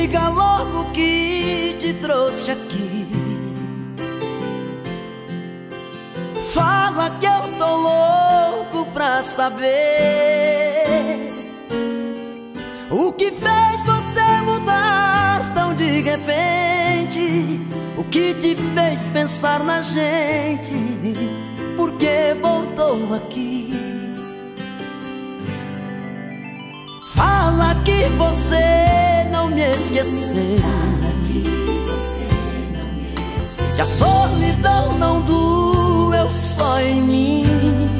diga logo o que te trouxe aqui. Fala que eu tô louco pra saber o que fez você mudar tão de repente. O que te fez pensar na gente? Por que voltou aqui? Fala que você não me esqueceu. Fala que você não me esqueceu. Que a solidão não doeu só em mim.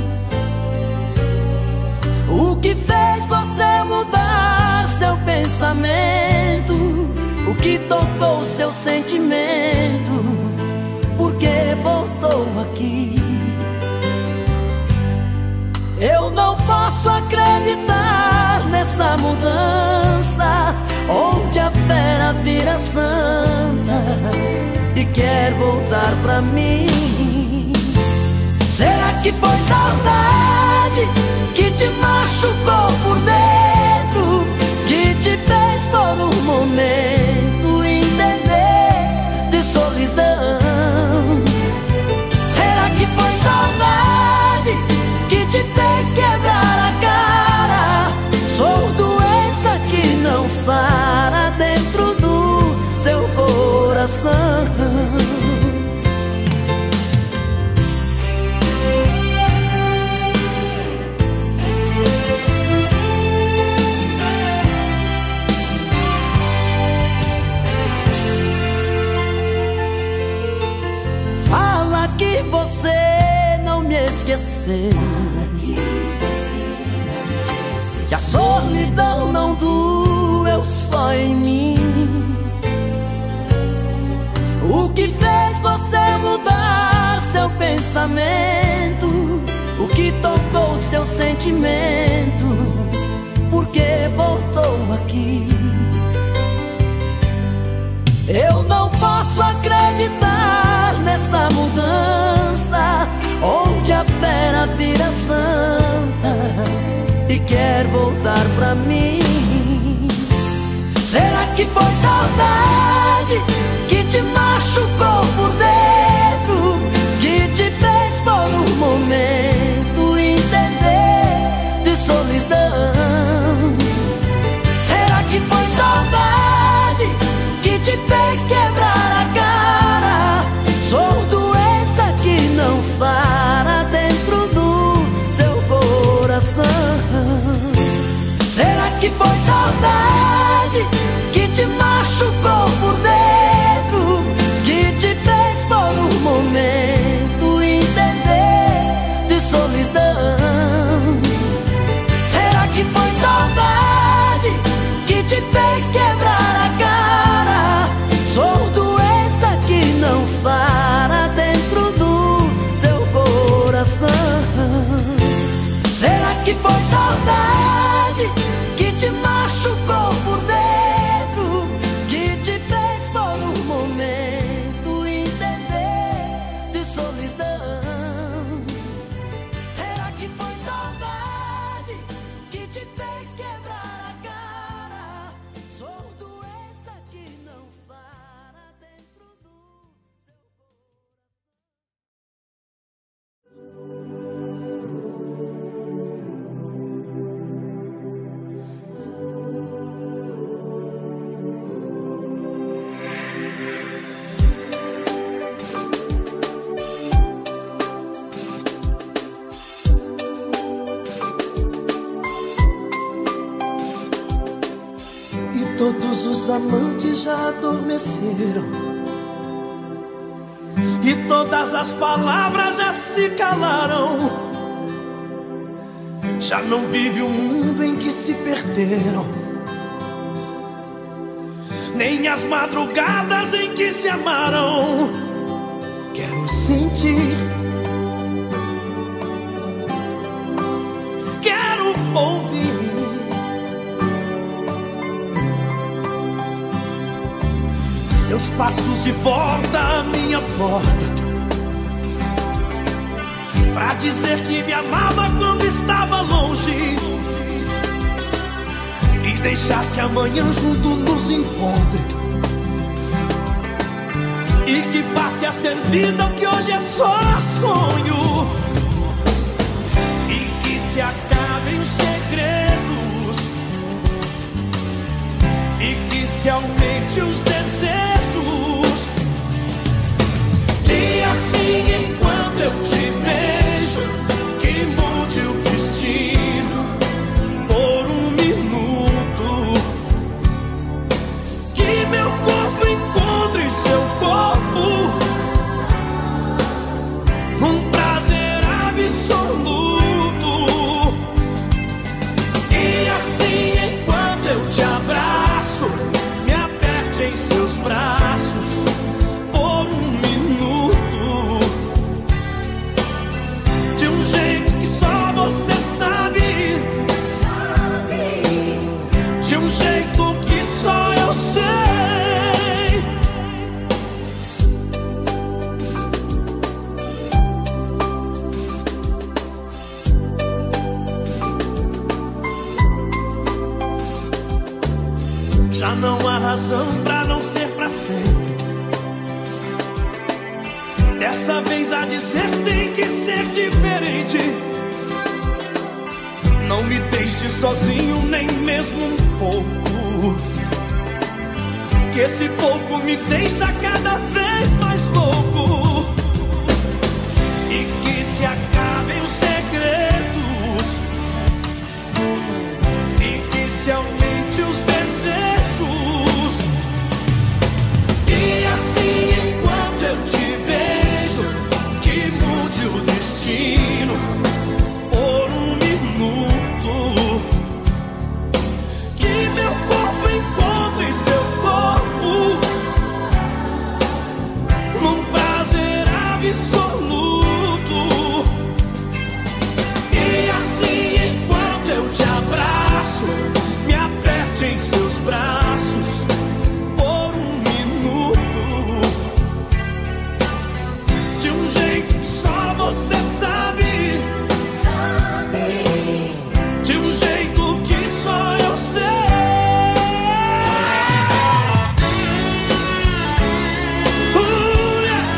O que fez você mudar seu pensamento? O que tocou seu sentimento? Por que voltou aqui? Eu não posso acreditar nessa mudança, onde a fera vira santa e quer voltar pra mim. Será que foi saudade que te machucou por dentro, que te fez por um momento entender de solidão? Será que foi saudade que te fez quebrar a cara? Sou doença que não sara dentro do seu coração. Fala que você não me esqueceu. Que a solidão não doeu só em mim. O que fez você mudar seu pensamento? O que tocou seu sentimento? Por que voltou aqui? Eu não posso acreditar nessa mudança, onde a fera vira santa e quer voltar pra mim. Será que foi saudade que te machucou por dentro, que te fez por um momento entender de solidão? Será que foi saudade que te fez quebrar a cara? Sou doença que não sara dentro do seu coração. Será que foi saudade que te machucou por dentro, que te fez por um momento entender de solidão? Será que foi saudade que te fez quebrar a cara? Sou doença que não sara dentro do seu coração. Será que foi saudade que te machucou por dentro, que te fez por um momento entender de solidão? Será que foi saudade que te fez quebrar a cara? Sou doença que não sara dentro do seu Todos os amantes já adormeceram e todas as palavras já se calaram. Já não vive o mundo em que se perderam, nem as madrugadas em que se amaram. Quero sentir, quero ouvir seus passos de volta à minha porta, pra dizer que me amava quando estava longe, e deixar que amanhã junto nos encontre e que passe a ser vida o que hoje é só sonho, e que se acabem os segredos e que se aumente os desejos, e assim enquanto eu te beijo que mude o destino por um minuto, que meu corpo encontre seu corpo num prazer absoluto, e assim enquanto eu te abraço, me aperte em seus braços por um minuto, de um jeito que só você sabe, de um jeito que só eu sei. Já não há razão pra não ser pra sempre. Dessa vez a de ser tem que ser diferente. Não me deixe sozinho nem mesmo um pouco, que esse pouco me deixa cada vez mais louco, e que se acabem os segredos e que se aumente os desejos, e assim enquanto eu te beijo que mude o destino por um minuto, que meu corpo encontre seu corpo num prazer absoluto, e assim enquanto eu te abraço, me aperte em seus braços por um minuto, de um jeito que só você sabe, de um jeito que só eu sei. Yeah.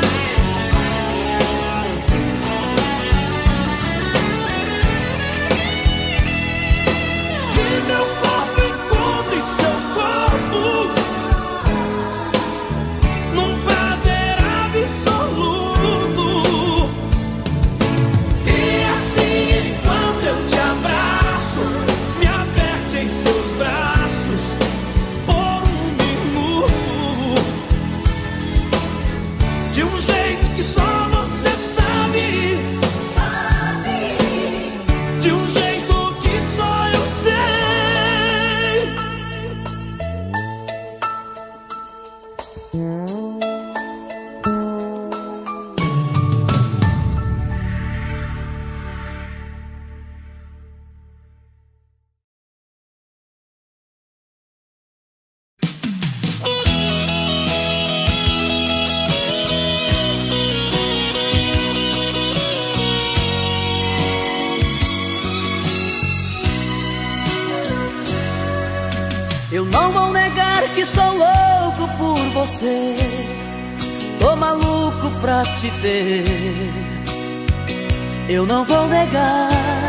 Que meu corpo encontre seu corpo num prazer absoluto, e assim enquanto eu te abraço, me aperte em seus braços por um minuto, de um jeito que só você sabe, de um jeito que só eu sei. Eu não vou negar que sou louco por você, tô maluco pra te ver. Eu não vou negar,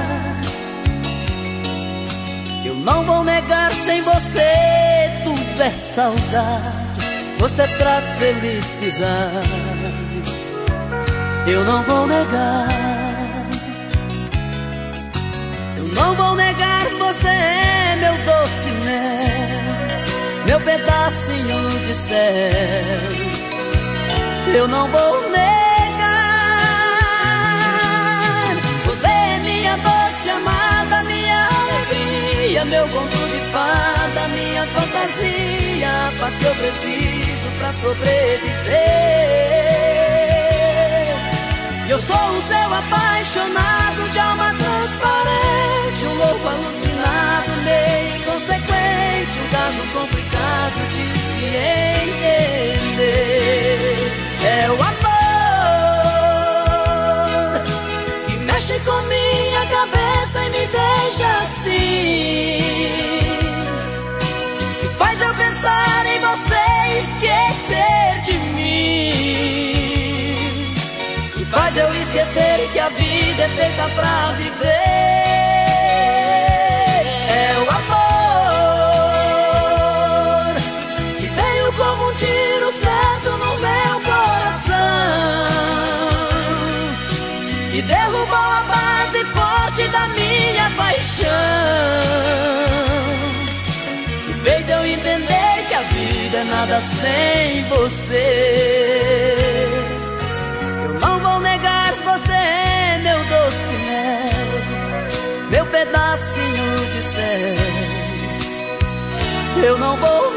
eu não vou negar, sem você tudo é saudade, você traz felicidade. Eu não vou negar, eu não vou negar, você é meu doce mel, meu pedacinho de céu. Eu não vou negar, você é minha doce amada, minha alegria, meu conto de fada, minha fantasia, a paz que eu preciso pra sobreviver. Eu sou o seu apaixonado, de alma transparente, um louco alucinado, meio inconsequente, um caso complicado de se entender. É o amor que mexe com minha cabeça e me deixa assim, feita pra viver. É o amor que veio como um tiro certo no meu coração, que derrubou a base forte da minha paixão, que fez eu entender que a vida é nada sem você. Eu não vou negar, você é meu doce mel, meu pedacinho de céu. Eu não vou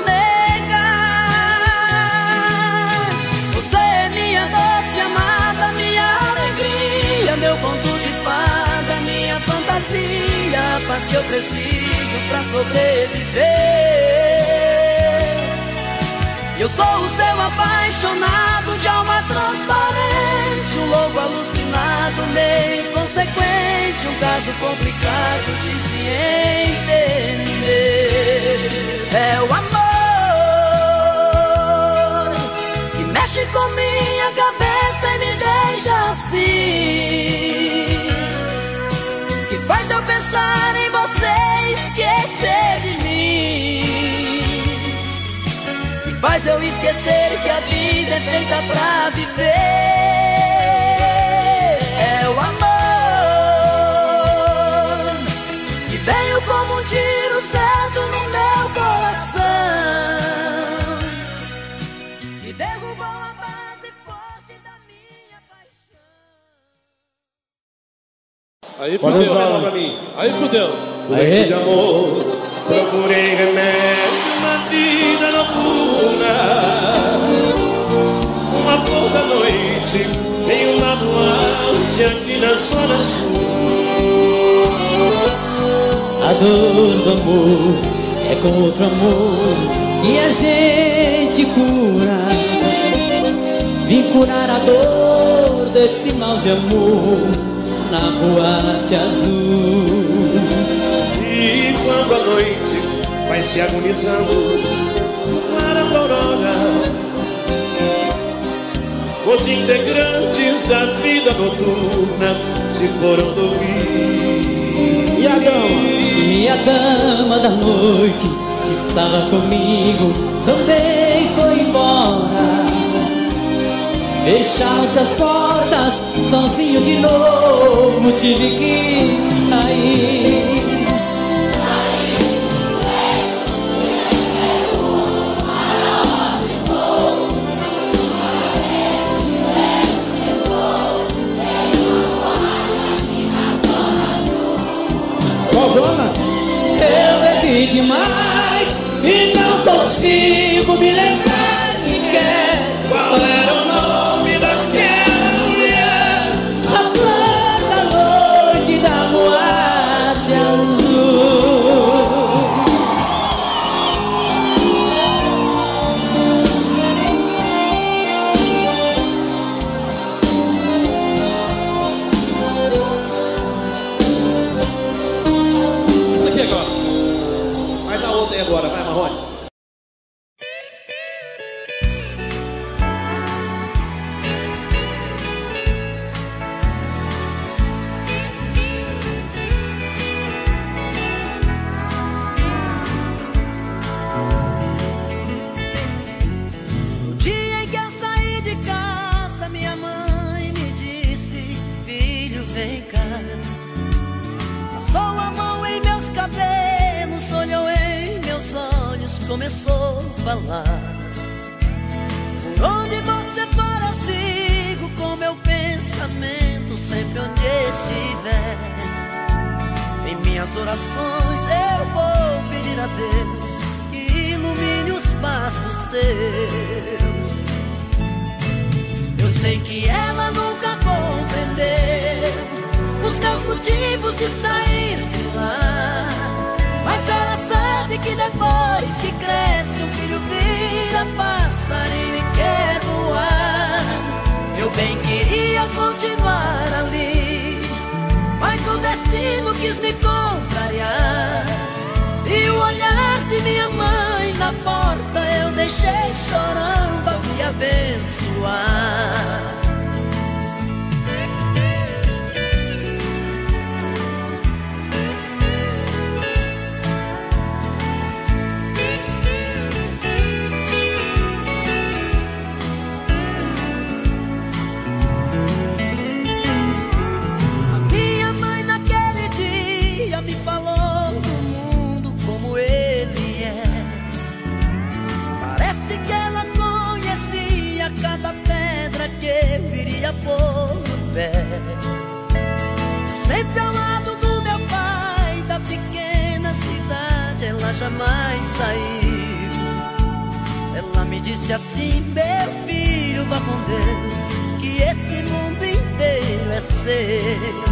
negar, você é minha doce amada, minha alegria, meu conto de fada, minha fantasia, a paz que eu preciso pra sobreviver. Eu sou o seu apaixonado de alma transparente, um louco alucinado, meio inconsequente, um caso complicado de se entender. É o amor que mexe com minha cabeça e me deixa assim, que faz eu pensar em você e esquecer de mim, que faz eu esquecer que a vida é feita pra viver. É o amor que veio como um tiro certo no meu coração, que derrubou a base forte da minha paixão. Aí fudeu, pra mim. Aí fudeu. Doente de amor, procurei remédio na vida noturna. Uma flor da noite em uma boate aqui na zona sul. A dor do amor é com outro amor que a gente cura. Vim curar a dor desse mal de amor na boate azul. E quando a noite vai se agonizando, clarando a aurora, os integrantes da vida noturna se foram dormir. E a dama da noite que estava comigo também foi embora. Fecharam-se as portas, sozinho de novo tive que sair. Eu bebi demais e não consigo me lembrar sequer qual era o nome daquela mulher. A flor da noite da boate azul. Isso aqui agora. Faz a outra aí agora, vai, Marrone. No dia em que eu saí de casa, minha mãe me disse: filho, vem cá. Passou a mão em meus cabelos, olhou em meus olhos, começou a falar: por onde você for eu sigo com meu pensamento, sempre onde estiver. Em minhas orações eu vou pedir a Deus que ilumine os passos seus. Eu sei que ela nunca compreendeu os meus motivos de sair de lá, mas ela sabe que depois que cresce um filho vira passarinho e quer voar. Eu bem queria continuar ali, mas o destino quis me contrariar. E o olhar de minha mãe na porta eu deixei chorando a me abençoar. saiu. Ela me disse assim: meu filho, vá com Deus, que esse mundo inteiro é seu.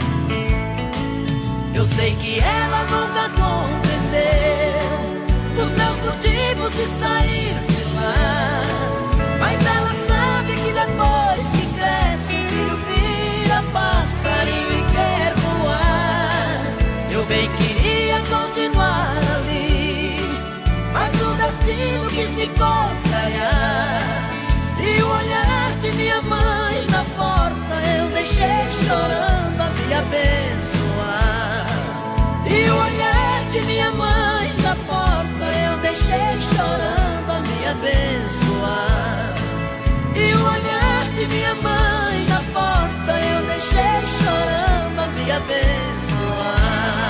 Eu sei que ela nunca compreendeu os meus motivos de sair de lá, mas ela sabe que depois que cresce, o filho vira passarinho e quer voar. Eu bem queria continuar ali, mas o destino quis me contrariar. E o olhar de minha mãe na porta eu deixei chorando a me abençoar. E o olhar de minha mãe na porta eu deixei chorando a me abençoar. E o olhar de minha mãe na porta eu deixei chorando a me abençoar.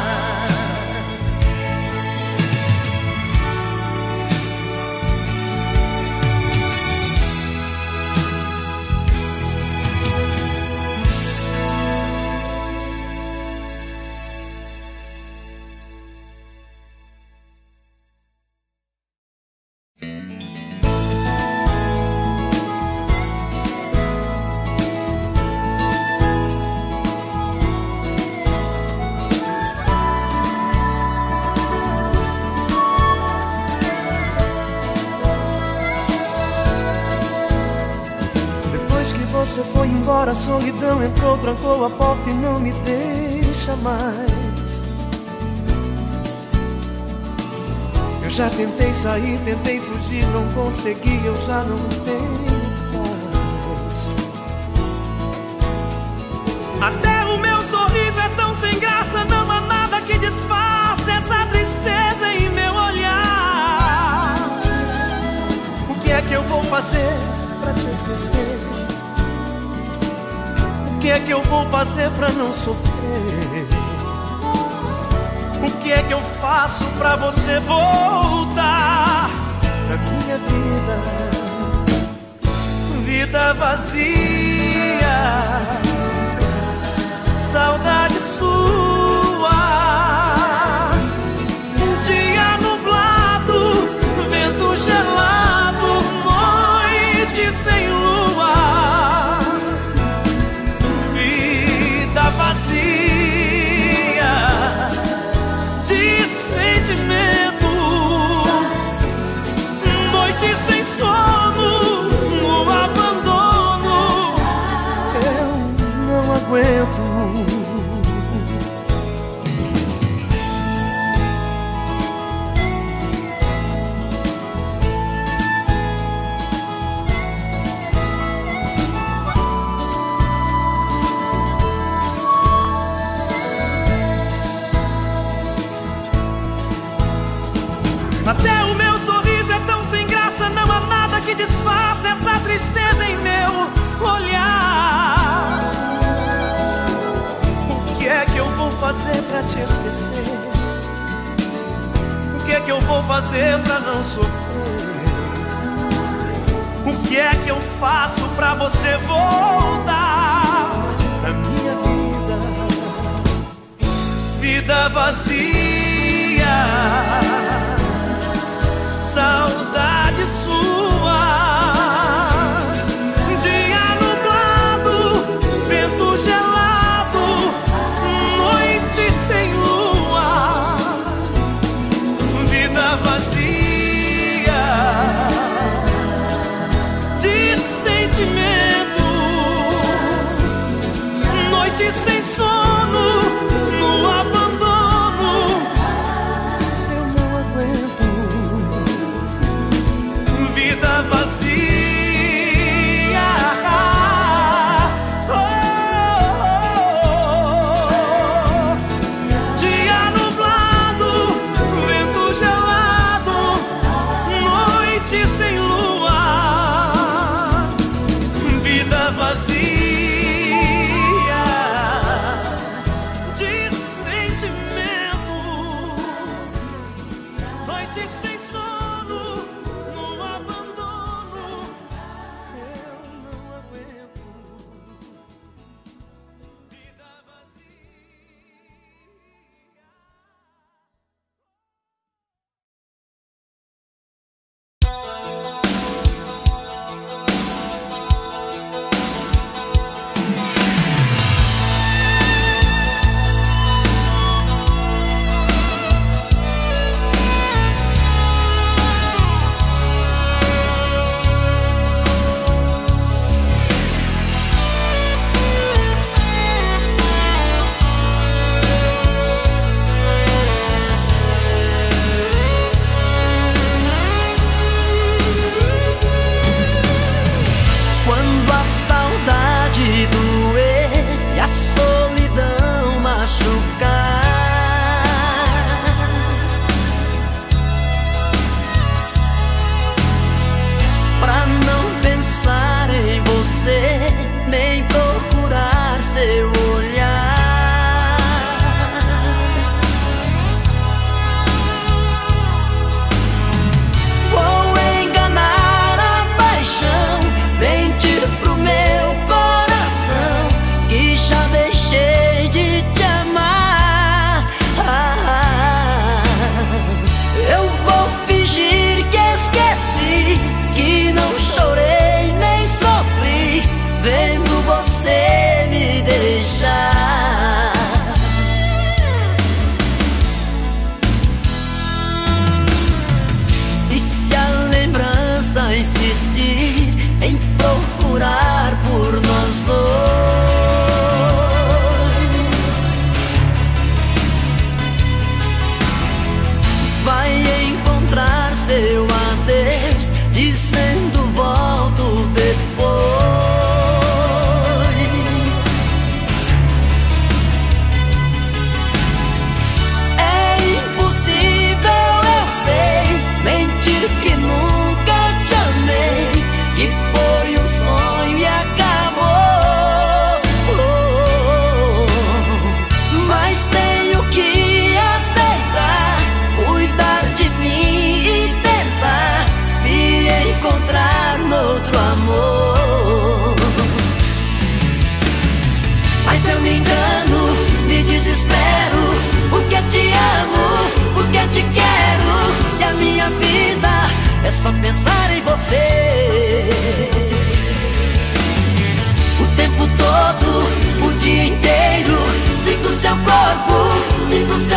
Você foi embora, a solidão entrou, trancou a porta e não me deixa mais. Eu já tentei sair, tentei fugir, não consegui, eu já não tenho paz. Até o meu sorriso é tão sem graça, não há nada que disfarce essa tristeza em meu olhar. O que é que eu vou fazer pra te esquecer? O que é que eu vou fazer pra não sofrer? O que é que eu faço pra você voltar pra minha vida? Vida vazia, saudade sua. Dia nublado, vento gelado, noite sem lua. Vazia de sentimento, noite sem sono, no abandono. Eu não aguento. Até o meu sorriso é tão sem graça, não há nada que disfarce essa tristeza em meu olhar. O que é que eu vou fazer pra te esquecer? O que é que eu vou fazer pra não sofrer? O que é que eu faço pra você voltar pra minha vida? Vida vazia, saudade sua. Dia nublado, vento gelado, noite sem lua. Vida vazia de sentimentos, noite sem sono, no abandono. Eu não aguento.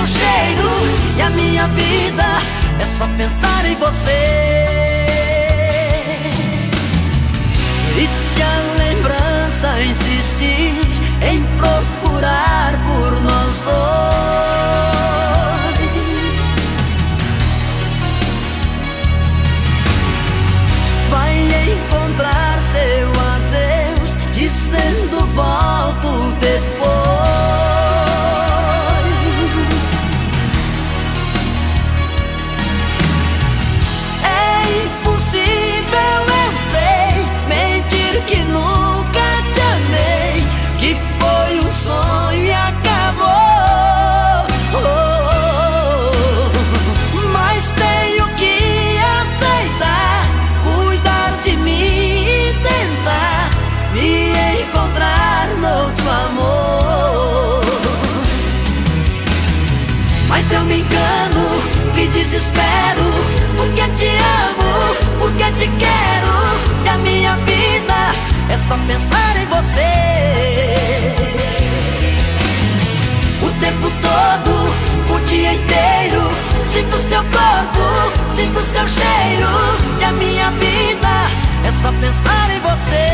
seu cheiro, e a minha vida é só pensar em você. E se a lembrança insistir em procurar por nós dois, vai encontrar seu adeus dizendo volto depois. Que nunca te amei, que foi um sonho e acabou. Mas tenho que aceitar, cuidar de mim e tentar me encontrar noutro amor. Mas eu me engano, me desespero, porque te amo, porque te quero, e a minha vida é só pensar em você. O tempo todo, o dia inteiro, sinto seu corpo, sinto seu cheiro, e a minha vida é só pensar em você.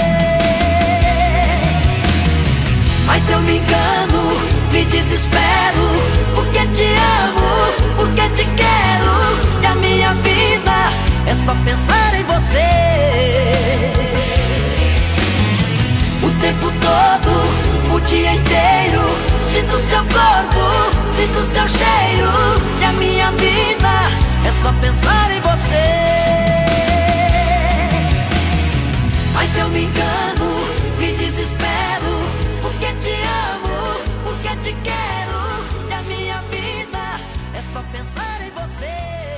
Mas eu me engano, me desespero, porque te amo, porque te quero, e a minha vida é só pensar em você. O tempo todo, o dia inteiro, sinto seu corpo, sinto seu cheiro, e a minha vida é só pensar em você. Mas eu me engano, me desespero, porque te amo, porque te quero, e a minha vida é só pensar em você.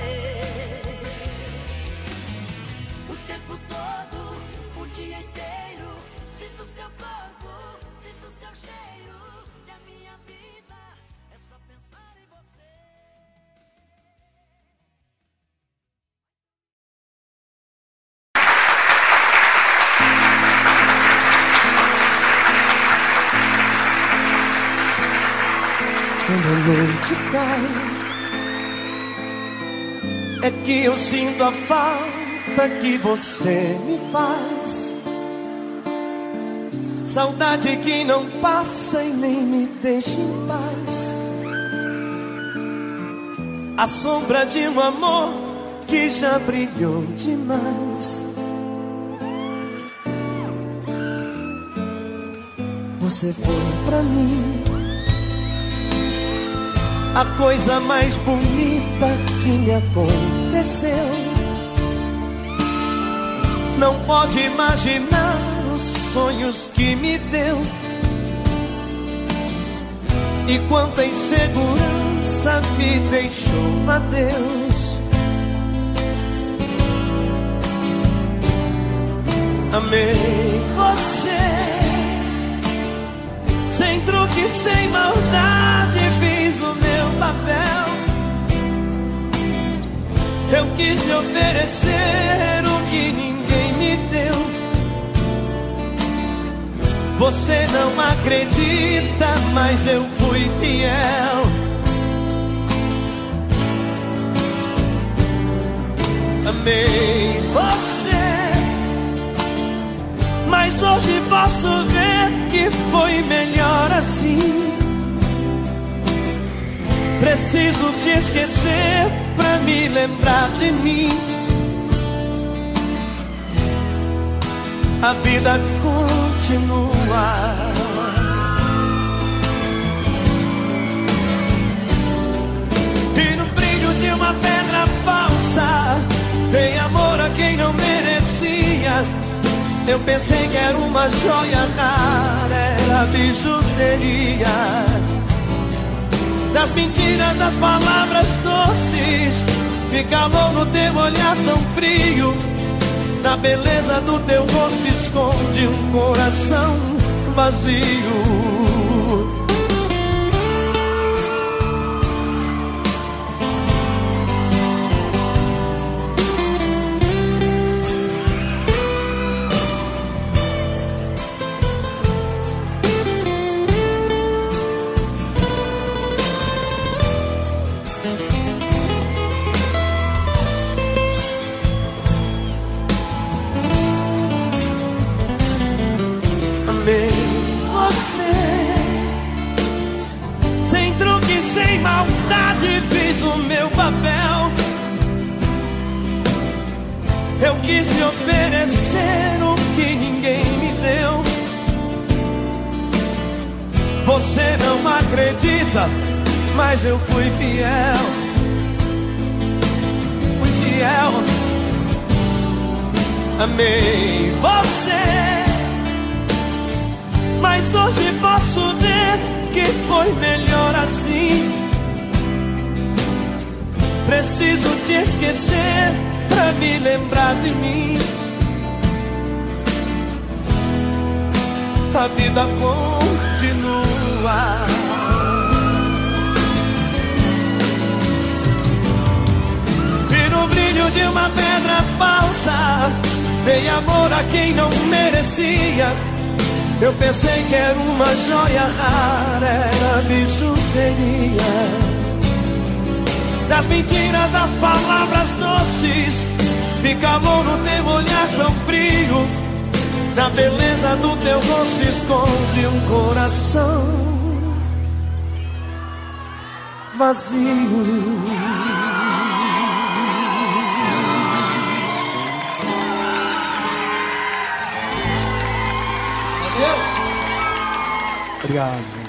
O tempo todo, o dia inteiro, sinto seu corpo, sinto seu cheiro, e a minha vida é só pensar em você. Quando a noite cai, é que eu sinto a falta que você me faz. Saudade que não passa e nem me deixa em paz. A sombra de um amor que já brilhou demais. Você foi pra mim a coisa mais bonita que me aconteceu. Não pode imaginar os sonhos que me deu, e quanta insegurança me deixou. Adeus. Amei você, sem truque, sem maldade, fiz o meu papel. Eu quis lhe oferecer o que ninguém me deu. Você não acredita, mas eu fui fiel. Amei você, mas hoje posso ver que foi melhor assim. Preciso te esquecer pra me lembrar de mim. A vida continua. E no brilho de uma pedra falsa, dei amor a quem não merecia. Eu pensei que era uma joia rara, era bijuteria. Das mentiras, das palavras doces, me calou no teu olhar tão frio. Na beleza do teu rosto esconde um coração vazio. verdade fiz o meu papel. Eu quis te oferecer o que ninguém me deu. Você não acredita, mas eu fui fiel. Fui fiel. Amei você, mas hoje posso ver que foi melhor assim. Preciso te esquecer pra me lembrar de mim. A vida continua. E no brilho de uma pedra falsa dei amor a quem não merecia. Eu pensei que era uma joia rara, era bijuteria. Das mentiras, das palavras doces, de calor no teu olhar tão frio. Na beleza do teu rosto esconde um coração vazio. Obrigado, gente.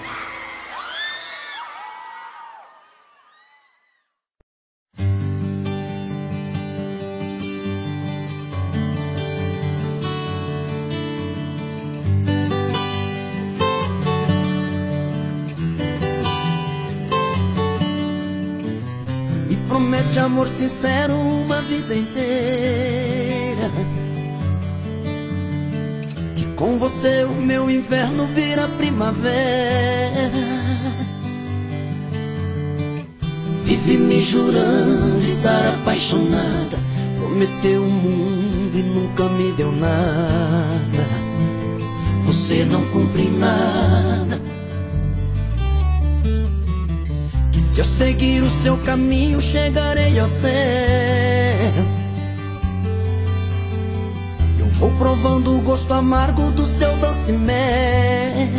Me promete amor sincero uma vida inteira, que com você o meu inverno vira primavera. Vive me jurando estar apaixonada, prometeu o mundo e nunca me deu nada. Você não cumpre nada. Que se eu seguir o seu caminho chegarei ao céu. Eu vou provando o gosto amargo do seu doce mel.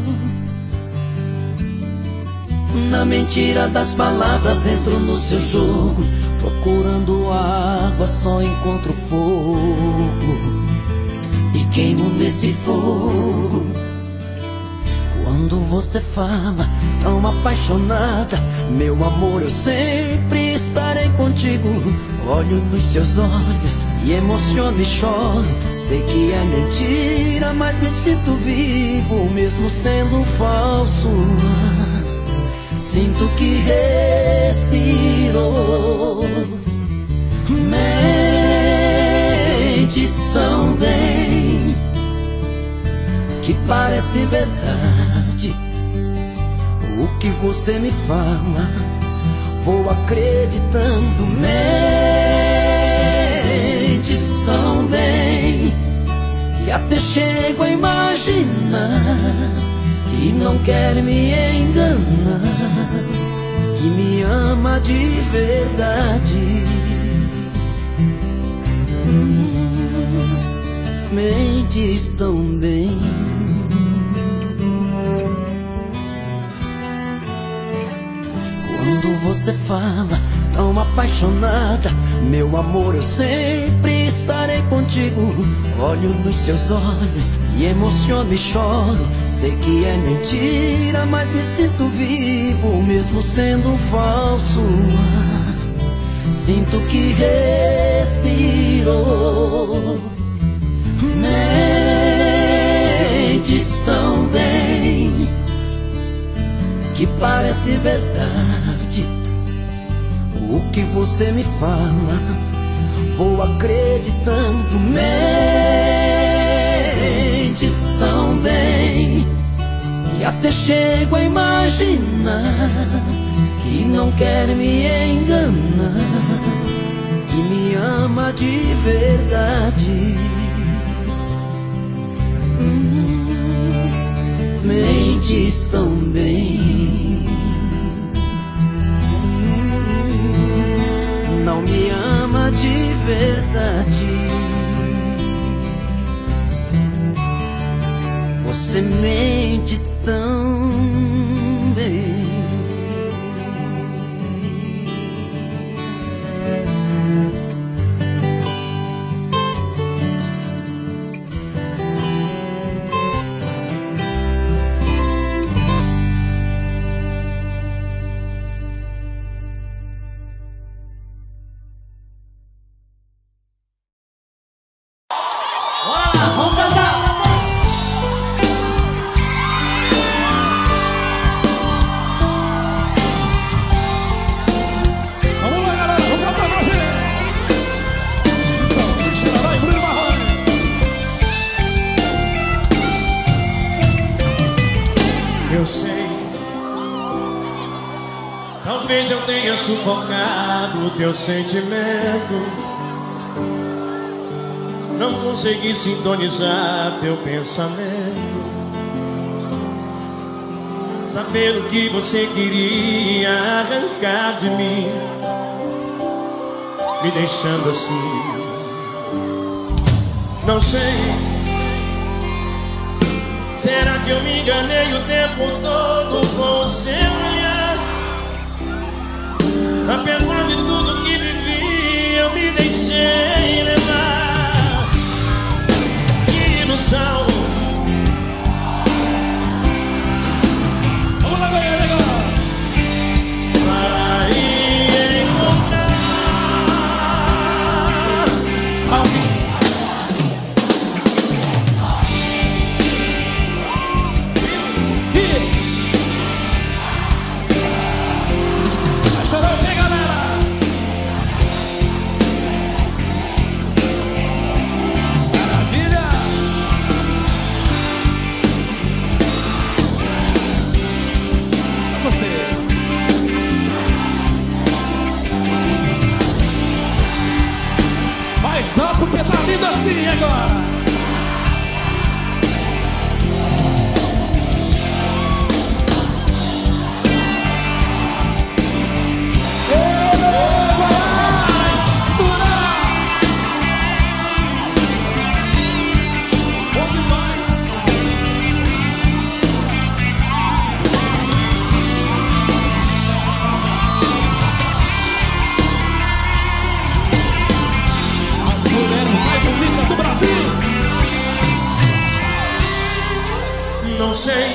Na mentira das palavras entro no seu jogo, procurando água só encontro fogo, e queimo nesse fogo. Quando você fala tão apaixonada, meu amor, eu sempre estarei contigo. Olho nos seus olhos e emociono e choro. Sei que é mentira, mas me sinto vivo, mesmo sendo falso. Sinto que respiro. Mentes tão bem, que parece verdade. O que você me fala, vou acreditando. Mentes tão bem, que até chego a imaginar que não quer me enganar, que me ama de verdade. Mentes tão bem. Quando você fala tão apaixonada, meu amor, eu sempre estarei contigo. Olho nos seus olhos e emociono e choro. Sei que é mentira, mas me sinto vivo, mesmo sendo falso. Sinto que respiro. Mentes tão bem, que parece verdade. O que você me fala, vou acreditando. Mentes tão bem, que até chego a imaginar que não quer me enganar, que me ama de verdade. Mentes tão bem, não me ama de verdade. Você mente tão bem. talvez eu tenha sufocado o teu sentimento. Não consegui sintonizar teu pensamento. Saber o que você queria arrancar de mim, me deixando assim. Não sei, será que eu me enganei o tempo todo com o seu olhar? Apesar de tudo que vivi, eu me deixei levar. Que ilusão. Vamos lá, galera. Vai encontrar alguém. Vai chorar o quê, galera? Maravilha! Pra você. Mais alto porque tá lindo assim agora. Não sei,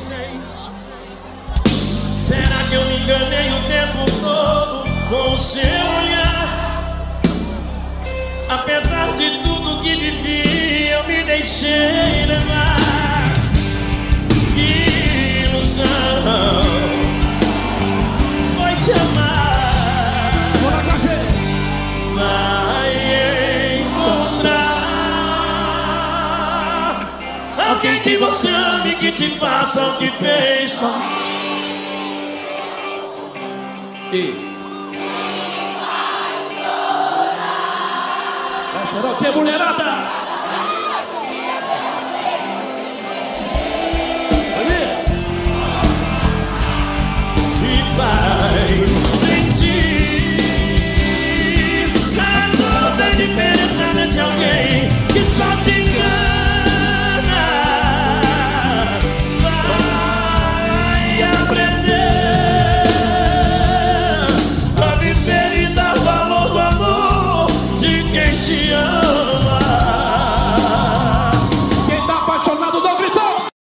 será que eu me enganei o tempo todo com o seu olhar? Apesar de tudo que vivi, eu me deixei levar. Que ilusão foi te amar. Bora com a gente. Vai encontrar alguém que você ame, que te faça o que fez com... Vai chorar o quê, mulherada? E vai sentir a toda a diferença desse alguém que só te engana. Vai aprender a viver e dar valor ao amor de quem te ama. Quem tá apaixonado dá um grito.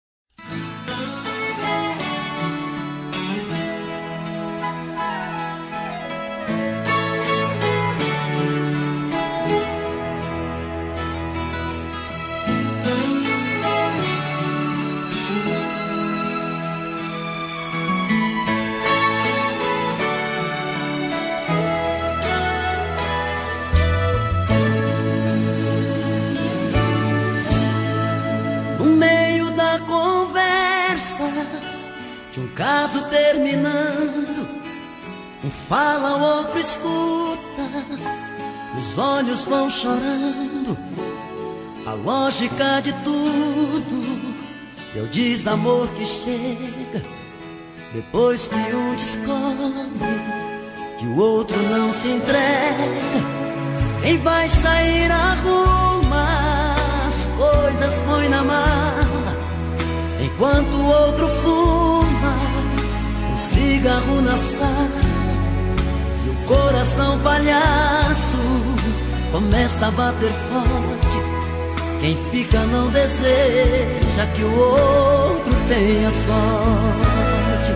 No meio da conversa, de um caso terminando, um fala, o outro escuta, os olhos vão chorando. A lógica de tudo é o desamor que chega depois que um descobre que o outro não se entrega. Quem vai sair arruma as coisas, põe na mala, enquanto o outro fuma um cigarro na sala. E o coração palhaço começa a bater forte. Quem fica não deseja que o outro tenha sorte.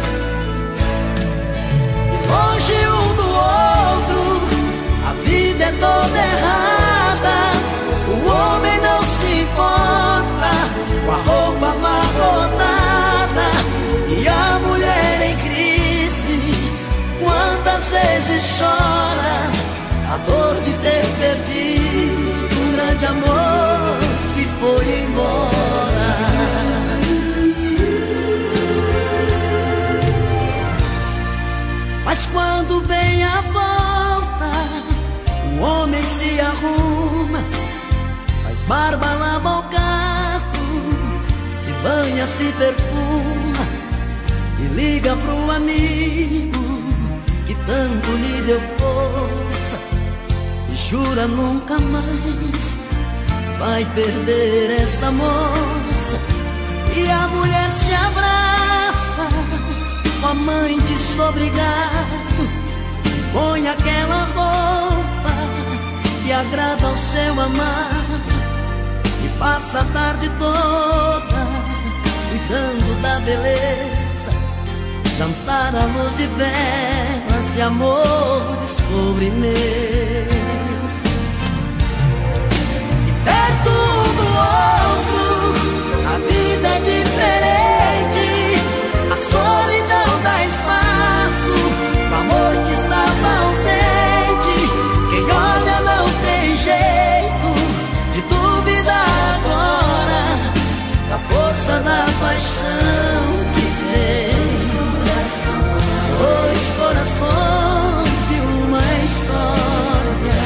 E longe um do outro, a vida é toda errada. O homem não se importa com a roupa amarrotada e a mulher em crise. Quantas vezes chora a dor de ter perdido um grande amor que foi embora. Mas quando vem a volta, o homem se arruma, faz barba, lava o carro, se banha, se perfuma e liga pro amigo que tanto lhe deu força e jura nunca mais vai perder essa moça. E a mulher se abraça com a mãe desobrigado, põe aquela roupa que agrada ao seu amado e passa a tarde toda cuidando da beleza, jantar à luz de velas e amor de sobremesa. E perto do outro a vida é diferente, a solidão dá espaço, o amor que estava ausente. Quem olha não tem jeito de duvidar agora da força da paixão que tem. Dois corações e uma história.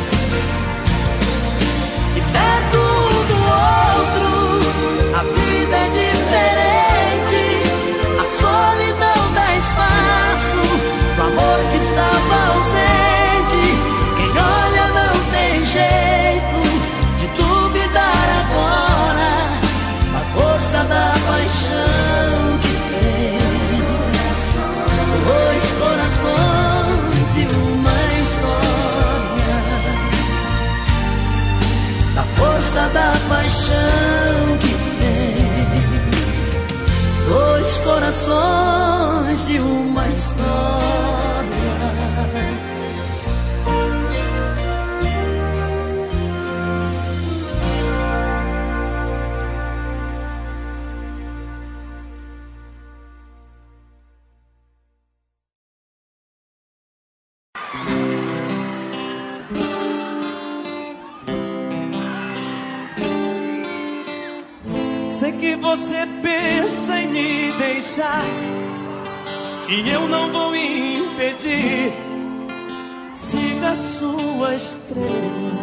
E perto do outro a vida é diferente, a solidão dá espaço, o amor que estava ausente. Quem olha não tem jeito de duvidar agora a força da paixão que tem. Dois corações e uma história, da força da paixão que tem. Dois corações e uma história. Sei que você pensa em me deixar e eu não vou impedir. Siga a sua estrela.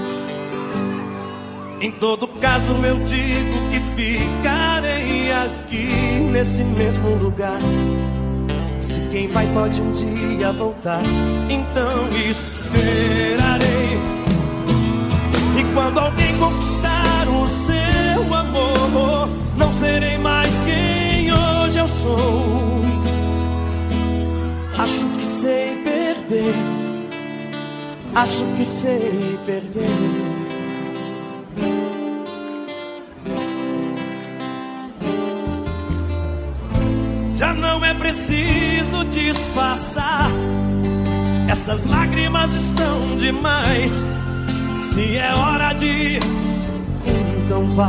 Em todo caso eu digo que ficarei aqui nesse mesmo lugar. Se quem vai pode um dia voltar, então esperarei. E quando alguém conquistar o seu amor, não serei mais quem hoje eu sou. Acho que sei perder, acho que sei perder. Já não é preciso disfarçar, essas lágrimas estão demais. Se é hora de ir, então vá.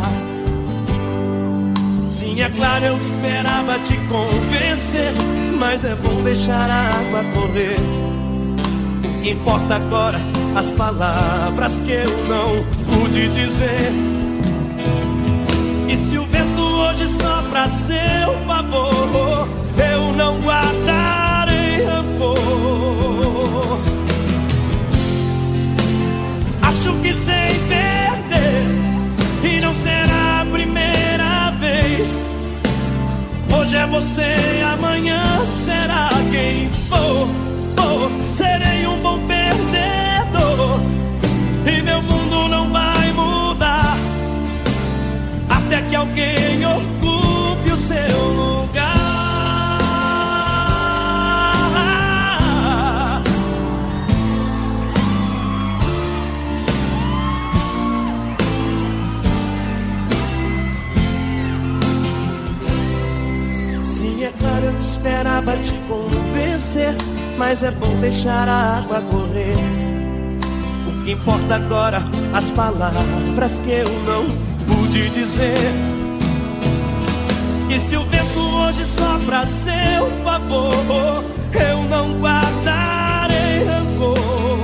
Sim, é claro, eu esperava te convencer, mas é bom deixar a água correr. O que importa agora, as palavras que eu não pude dizer. E se o vento hoje sopra a seu favor, eu não guardarei rancor. Acho que sei perder e não será a primeira vez. Hoje é você, amanhã será quem for. Serei um bom perdedor e meu mundo não vai mudar até que alguém ocupe o seu lugar. Sim, é claro, eu esperava te convencer, mas é bom deixar a água correr. O que importa agora, as palavras que eu não pude dizer. E se o vento hoje sopra a seu favor, eu não guardarei rancor.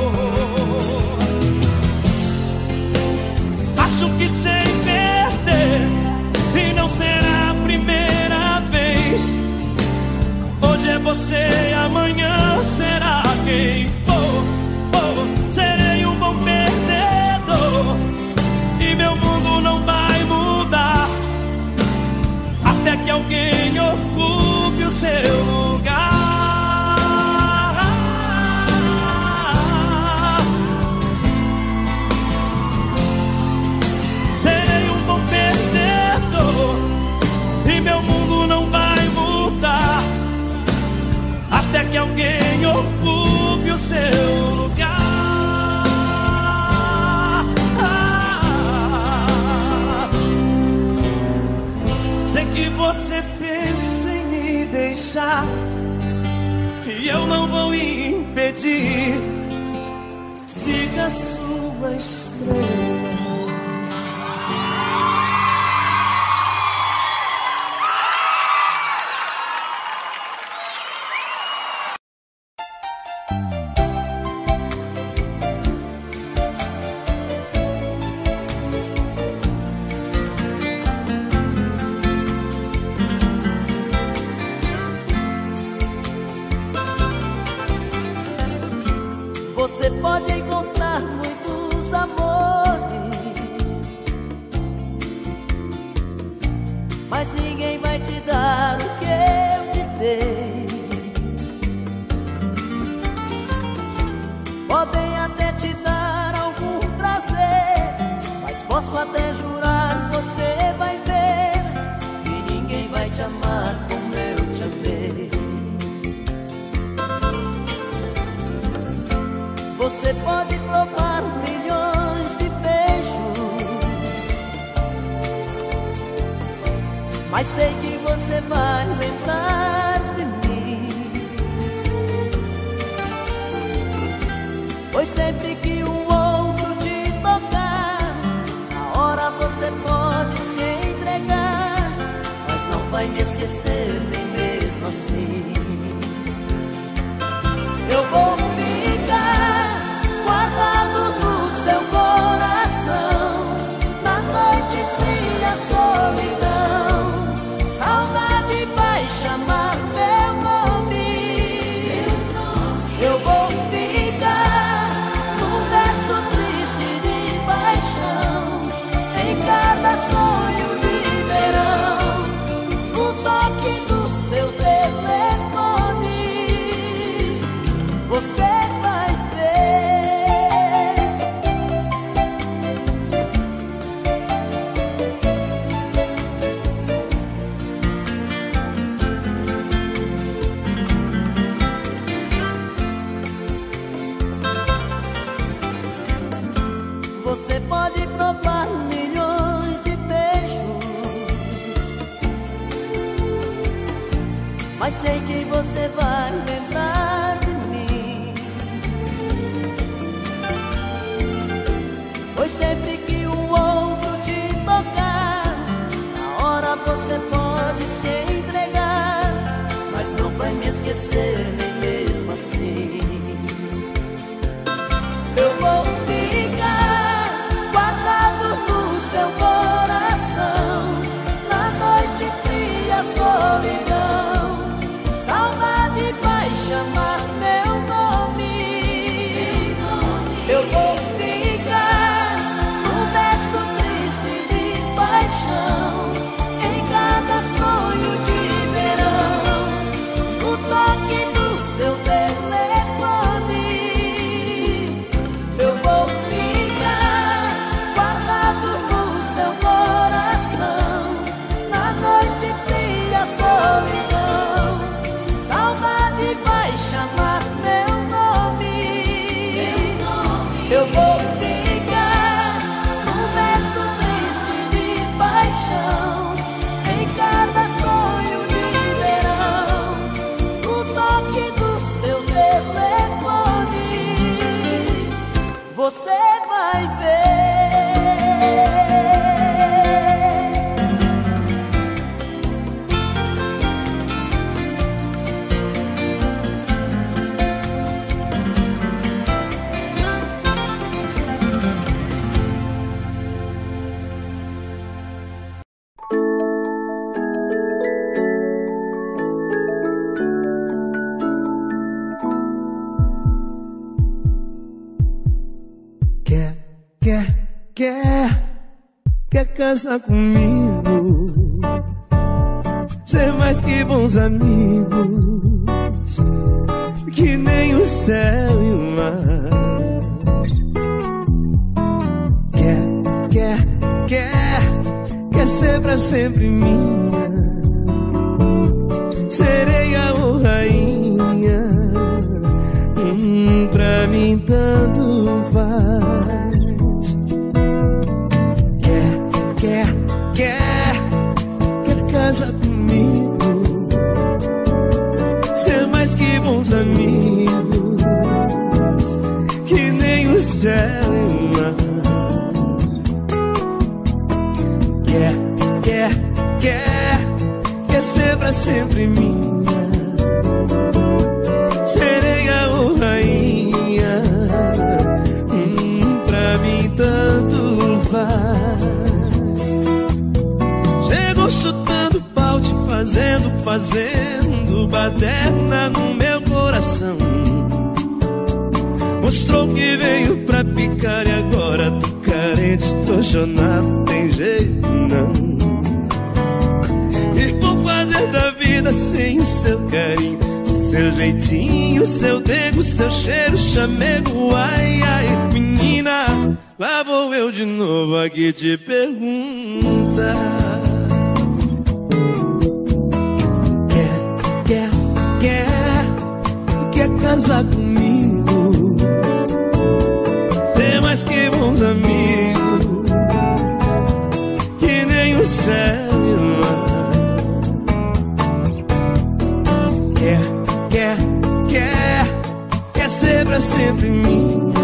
Acho que sei perder e não será a primeira vez. Hoje é você, amanhã ocupe o seu lugar. Sei que você pensa em me deixar e eu não vou impedir. Siga a sua estrela. Você pode encontrar muitos amores, mas ninguém vai te dar o que eu te dei. Podem até te dar algum prazer, mas posso até jurar, você vai ver que ninguém vai te amar como eu te amei. Você pode provar milhões de beijos, mas sei que você vai lembrar de mim. Pois sempre que um outro te tocar, na hora você pode se entregar, mas não vai me esquecer nem mesmo assim. Eu vou ficar guardado no seu coração, na noite fria, solidão. Saudade vai chamar meu nome. Eu vou ficar num verso triste de paixão, em cada sonho de verão, no toque do seu telefone. Você vai ver. Você pode provar milhões de beijos, mas sei que você vai lembrar de mim. Pois sempre que um outro te tocar, na hora você pode se entregar, mas não vai me esquecer nem mesmo assim. Eu vou ficar guardado no seu coração, na noite fria, solidão. Saudade vai chamar meu nome. Eu vou ficar num verso triste de paixão, em cada sonho de verão, no toque do seu telefone. Eu vou ficar guardado no seu coração, na noite fria, solidão. Saudade vai chamar meu nome. Eu vou ficar num verso triste de paixão, em cada sonho de verão, no toque do seu telefone. Você vai ver. Quer casar comigo, ser mais que bons amigos, que nem o céu e o mar. Quer ser pra sempre minha, sereia ou rainha, mim tanto faz. Quer casar comigo, ser mais que bons amigos, que nem o céu e o mar. Quer ser pra sempre minha, sereia ou rainha, pra mim tanto faz. Chegou chutando balde, fazendo baderna no meu coração. Mostrou que veio pra ficar e agora tô carente, tô chonado, tem jeito não. E vou fazer da vida sem o seu carinho, seu jeitinho, seu dengo, seu cheiro, chamego. Ai, ai, menina, lá vou eu de novo aqui te perguntar. Quer casar comigo, ter mais que bons amigos, que nem o céu e o mar. Quer ser pra sempre minha,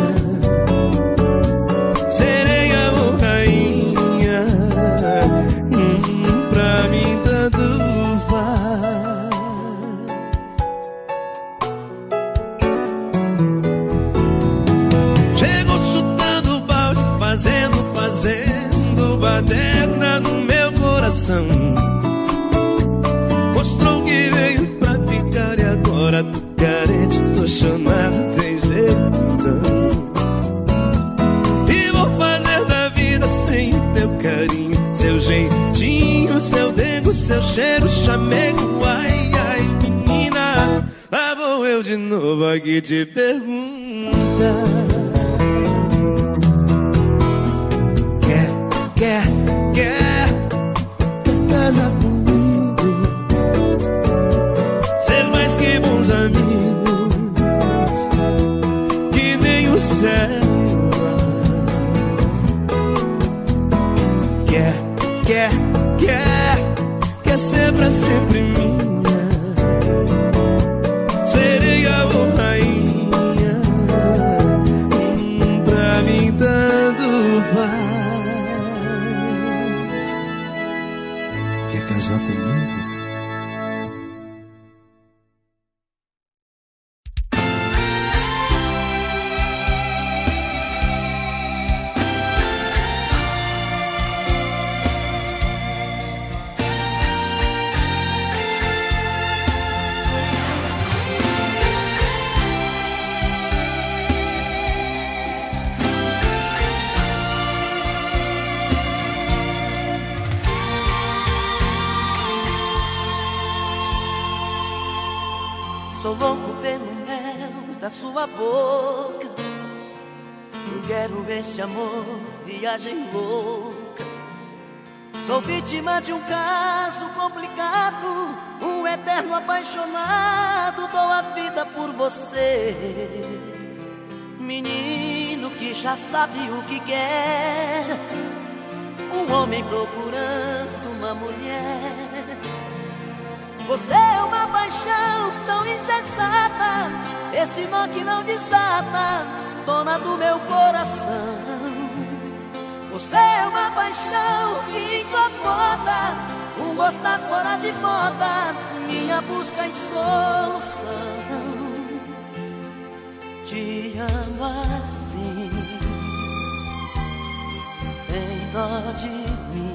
sereia ou rainha, pra mim tanto faz. Chegou chutando balde, fazendo baderna no meu coração. Mostrou que veio pra ficar e agora tô carente, tô chonado, tem jeito não. E vou fazer da vida sem o teu carinho, seu jeitinho, seu dengo, seu cheiro, chamego. Ai, ai, menina, lá vou eu de novo aqui te perguntar. Quer casar comigo, ser mais que bons amigos, que nem o céu e o mar. Quer ser pra sempre minha, sereia ou rainha, pra mim tanto faz. Quer casar comigo? Sou louco pelo mel da sua boca, eu quero esse amor, viagem louca. Sou vítima de um caso complicado, um eterno apaixonado, dou a vida por você. Menino que já sabe o que quer, um homem procurando uma mulher. Você é uma paixão tão insensata, esse nó que não desata, dona do meu coração. Você é uma paixão que incomoda, um gostar fora de moda, minha busca e solução. Te amo assim, tem dó de mim.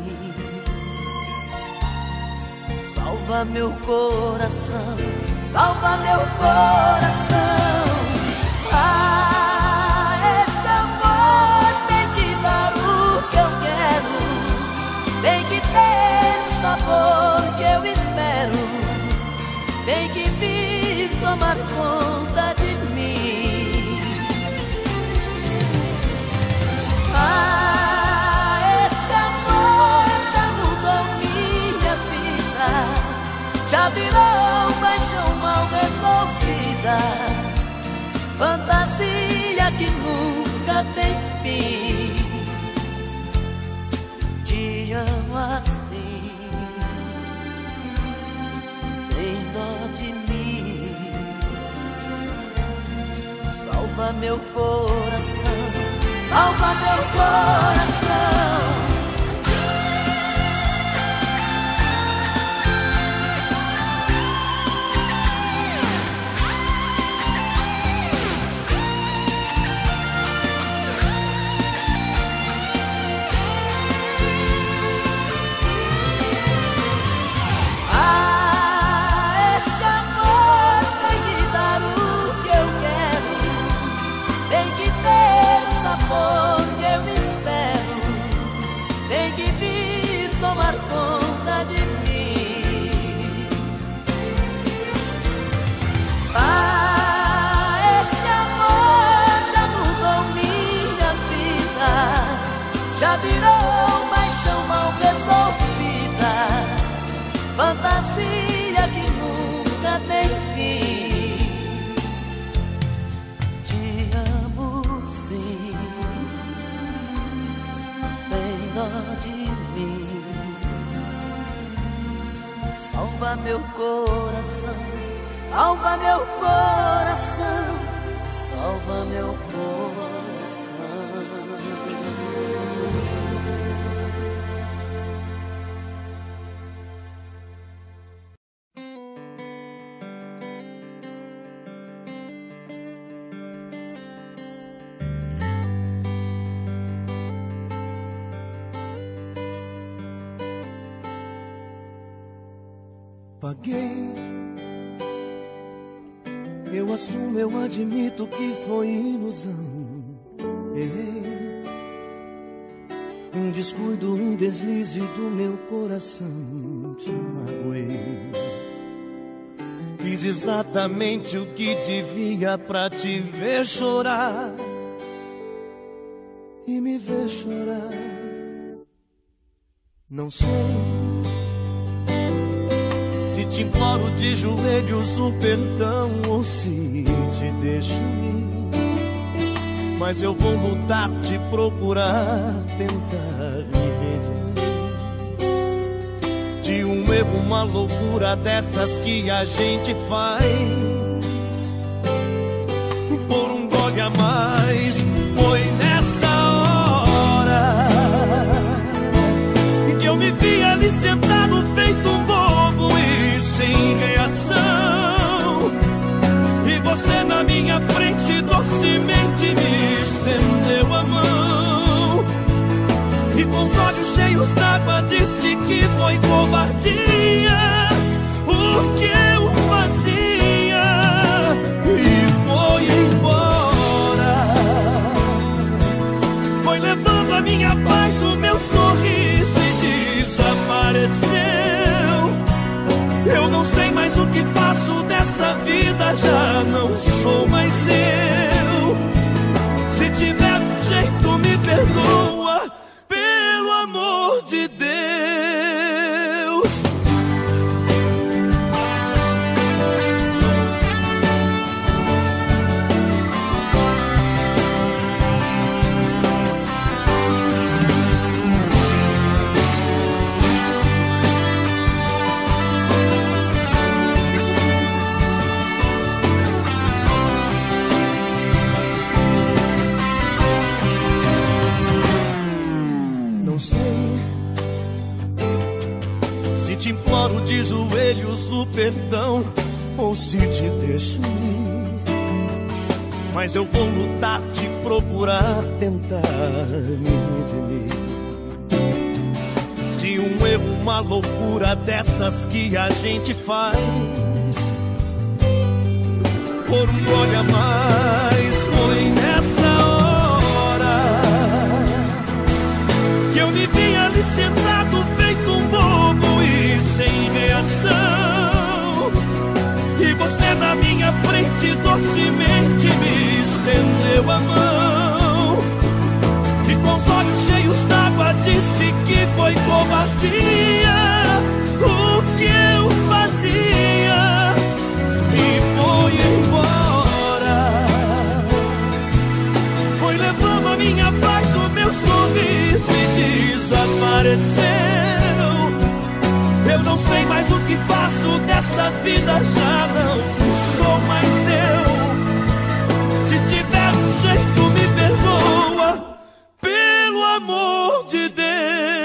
Salva meu coração, salva meu coração. Ah, esse amor tem que dar o que eu quero, tem que ter o sabor que eu espero, tem que vir tomar conta de mim. Ah, esse amor já mudou minha vida, já virou paixão mal resolvida, fantasia nunca tem fim. Te amo assim, tem dó de mim. Salva meu coração, salva meu coração. Fantasia que nunca tem fim. Te amo sim, tem dó de mim. Salva meu coração, salva meu coração, salva meu coração. Paguei, eu assumo, eu admito que foi ilusão. Errei, um descuido, um deslize do meu coração. Te magoei, fiz exatamente o que devia pra te ver chorar e me ver chorar. Não sei se te imploro de joelhos o perdão ou se te deixo ir, mas eu vou lutar, te procurar, tentar me redimir de um erro, uma loucura dessas que a gente faz por um gole a mais. Foi nessa hora que eu me vi ali sentado feito um bobo e sem reação, e você na minha frente docemente me estendeu a mão e com os olhos cheios d'água disse que foi covardia o que eu fazia e foi embora. Foi levando a minha paz, o meu sorriso e desapareceu. Eu não sei mais o que faço dessa vida, já não sou mais eu. Se tiver um jeito, me perdoa, pelo amor de Deus. Te imploro de joelhos o perdão ou se te deixo ir, mas eu vou lutar, te procurar, tentar me redimir de um erro, uma loucura dessas que a gente faz por um gole a mais. Foi nessa hora que eu me vi ali sentado feito um bobo e sem reação, e você na minha frente docemente me estendeu a mão e com os olhos cheios d'água disse que foi covardia o que eu fazia e foi embora. Foi levando aconteceu. Eu não sei mais o que faço dessa vida, já não sou mais eu. Se tiver um jeito, me perdoa, pelo amor de Deus.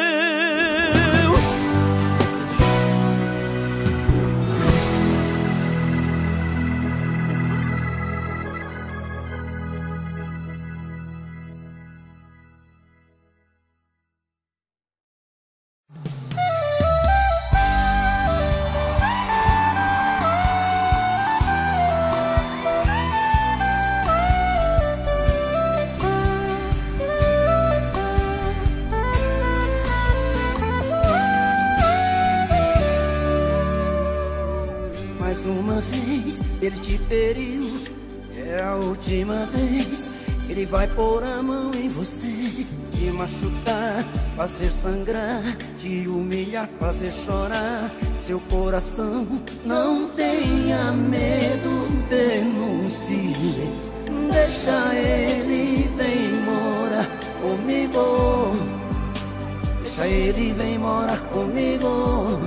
Mais uma vez ele te feriu, é a última vez que ele vai pôr a mão em você, te machucar, fazer sangrar, te humilhar, fazer chorar seu coração. Não tenha medo, denuncie, deixa ele, vem morar comigo. Deixa ele, vem morar comigo.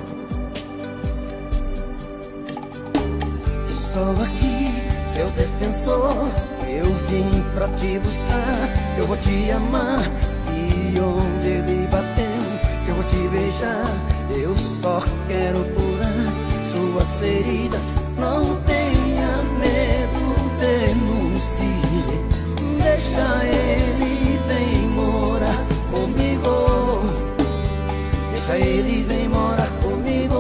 Estou aqui, seu defensor, eu vim pra te buscar. Eu vou te amar, e onde ele bateu, eu vou te beijar. Eu só quero curar suas feridas. Não tenha medo, denuncie, deixa ele, vem morar comigo. Deixa ele, vem morar comigo.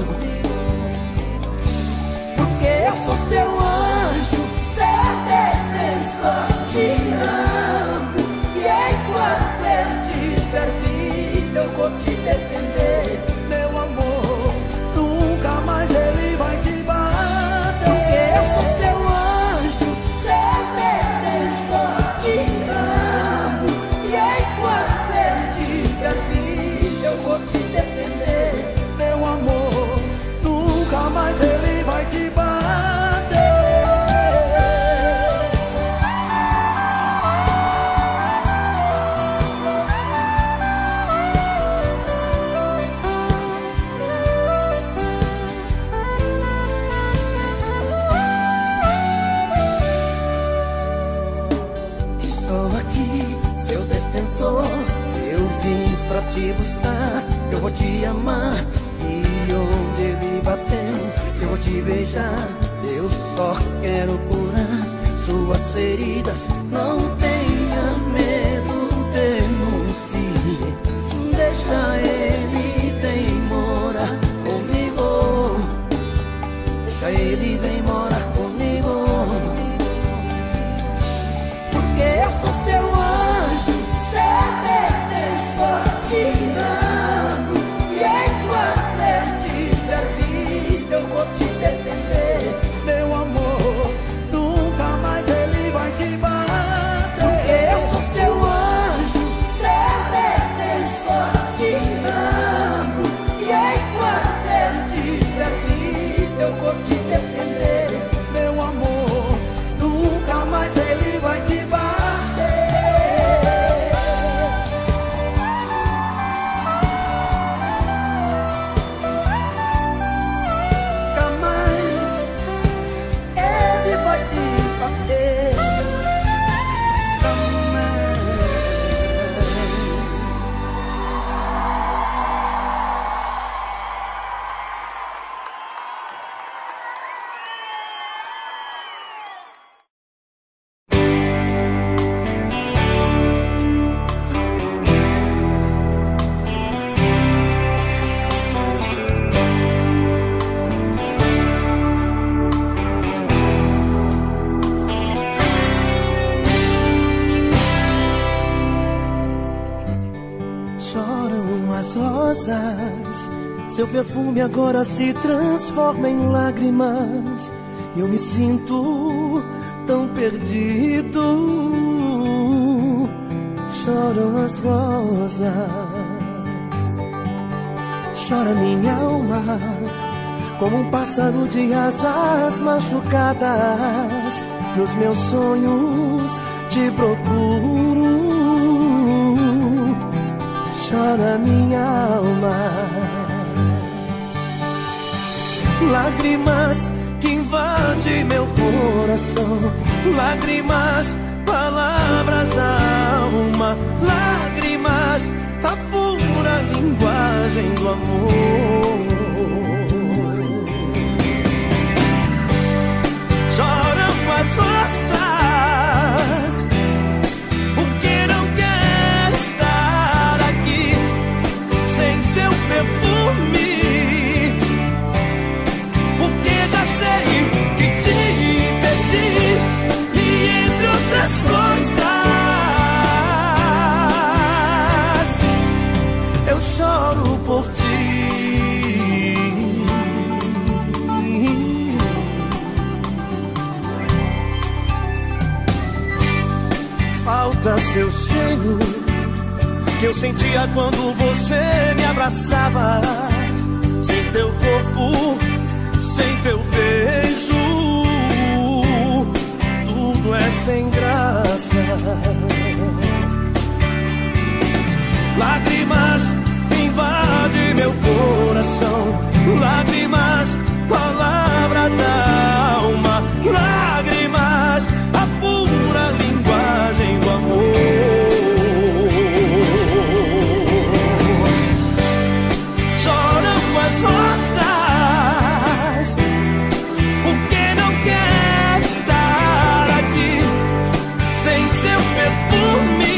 Eu sou seu anjo, seu defensor, te amo. E enquanto eu tiver vida, eu vou te defender, meu amor. Nunca mais ele vai te bater. Porque eu sou seu anjo, seu defensor, te amo. E enquanto eu tiver vida, eu vou te defender, meu amor. Nunca mais ele vai te bater. Estou aqui, seu defensor, eu vim pra te buscar. Eu vou te amar, e onde ele bateu, eu vou te beijar. Eu só quero curar suas feridas. Não tenha medo, denuncie, deixa ele, vem morar comigo. Deixa ele, vem morar comigo. Porque eu sou seu anjo, seu defensor, te amo. E enquanto eu tiver vida, eu vou te defender, meu amor. Nunca mais ele vai te bater. Porque eu sou seu anjo, seu defensor, te amo. E enquanto eu tiver vida, eu vou te defender, meu amor. Nunca mais ele vai te bater. Nunca mais ele vai te bater. Nunca mais. Choram as rosas, seu perfume agora se transforma em lágrimas. Eu me sinto tão perdido. Choram as rosas, chora minha alma, como um pássaro de asas machucadas. Nos meus sonhos te procuro. chora minha alma. Lágrimas que invadem meu coração, lágrimas, palavras da alma, lágrimas, a pura linguagem do amor. Choram as rosas, porque não quer estar aqui sem seu perfume. Porque já sei que te perdi, e entre outras coisas eu choro por ti. Falta seu cheiro que eu sentia quando você me abraçava. Sem teu corpo, sem teu beijo, tudo é sem graça. Lágrimas invadem meu coração, lágrimas, palavras da alma, lágrimas, a pura linguagem do amor. Choram as rosas, porque não quer estar aqui sem seu perfume.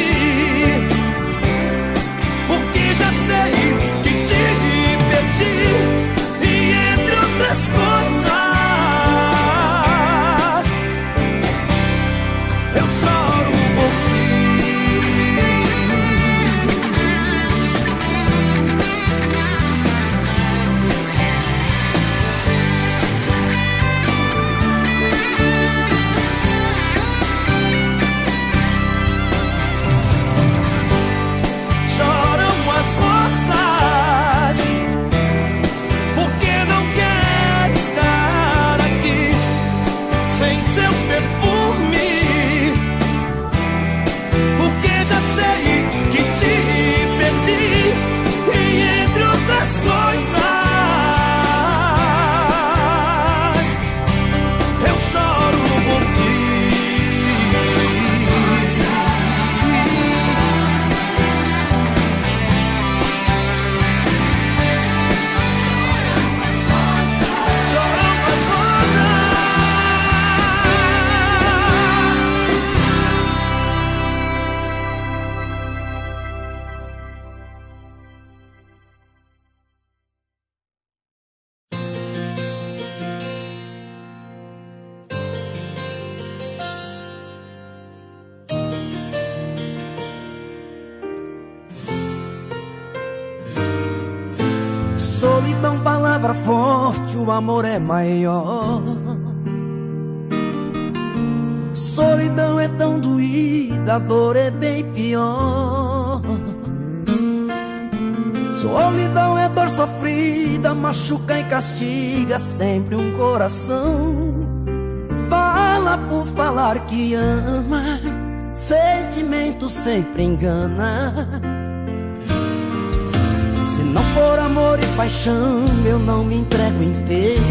Porque já sei que te perdi, e entre outras coisas eu choro por ti. Choram as rosas, porque não quer estar aqui sem seu perfume. Porque já sei que te perdi, e entre outras coisas eu choro por ti. Choram as rosas. Solidão, palavra forte, o amor é maior. Solidão é tão doída, a dor é bem pior. Solidão é dor sofrida, machuca e castiga sempre um coração. Fala por falar que ama, sentimento sempre engana. Se não for amor e paixão, eu não me entrego inteiro.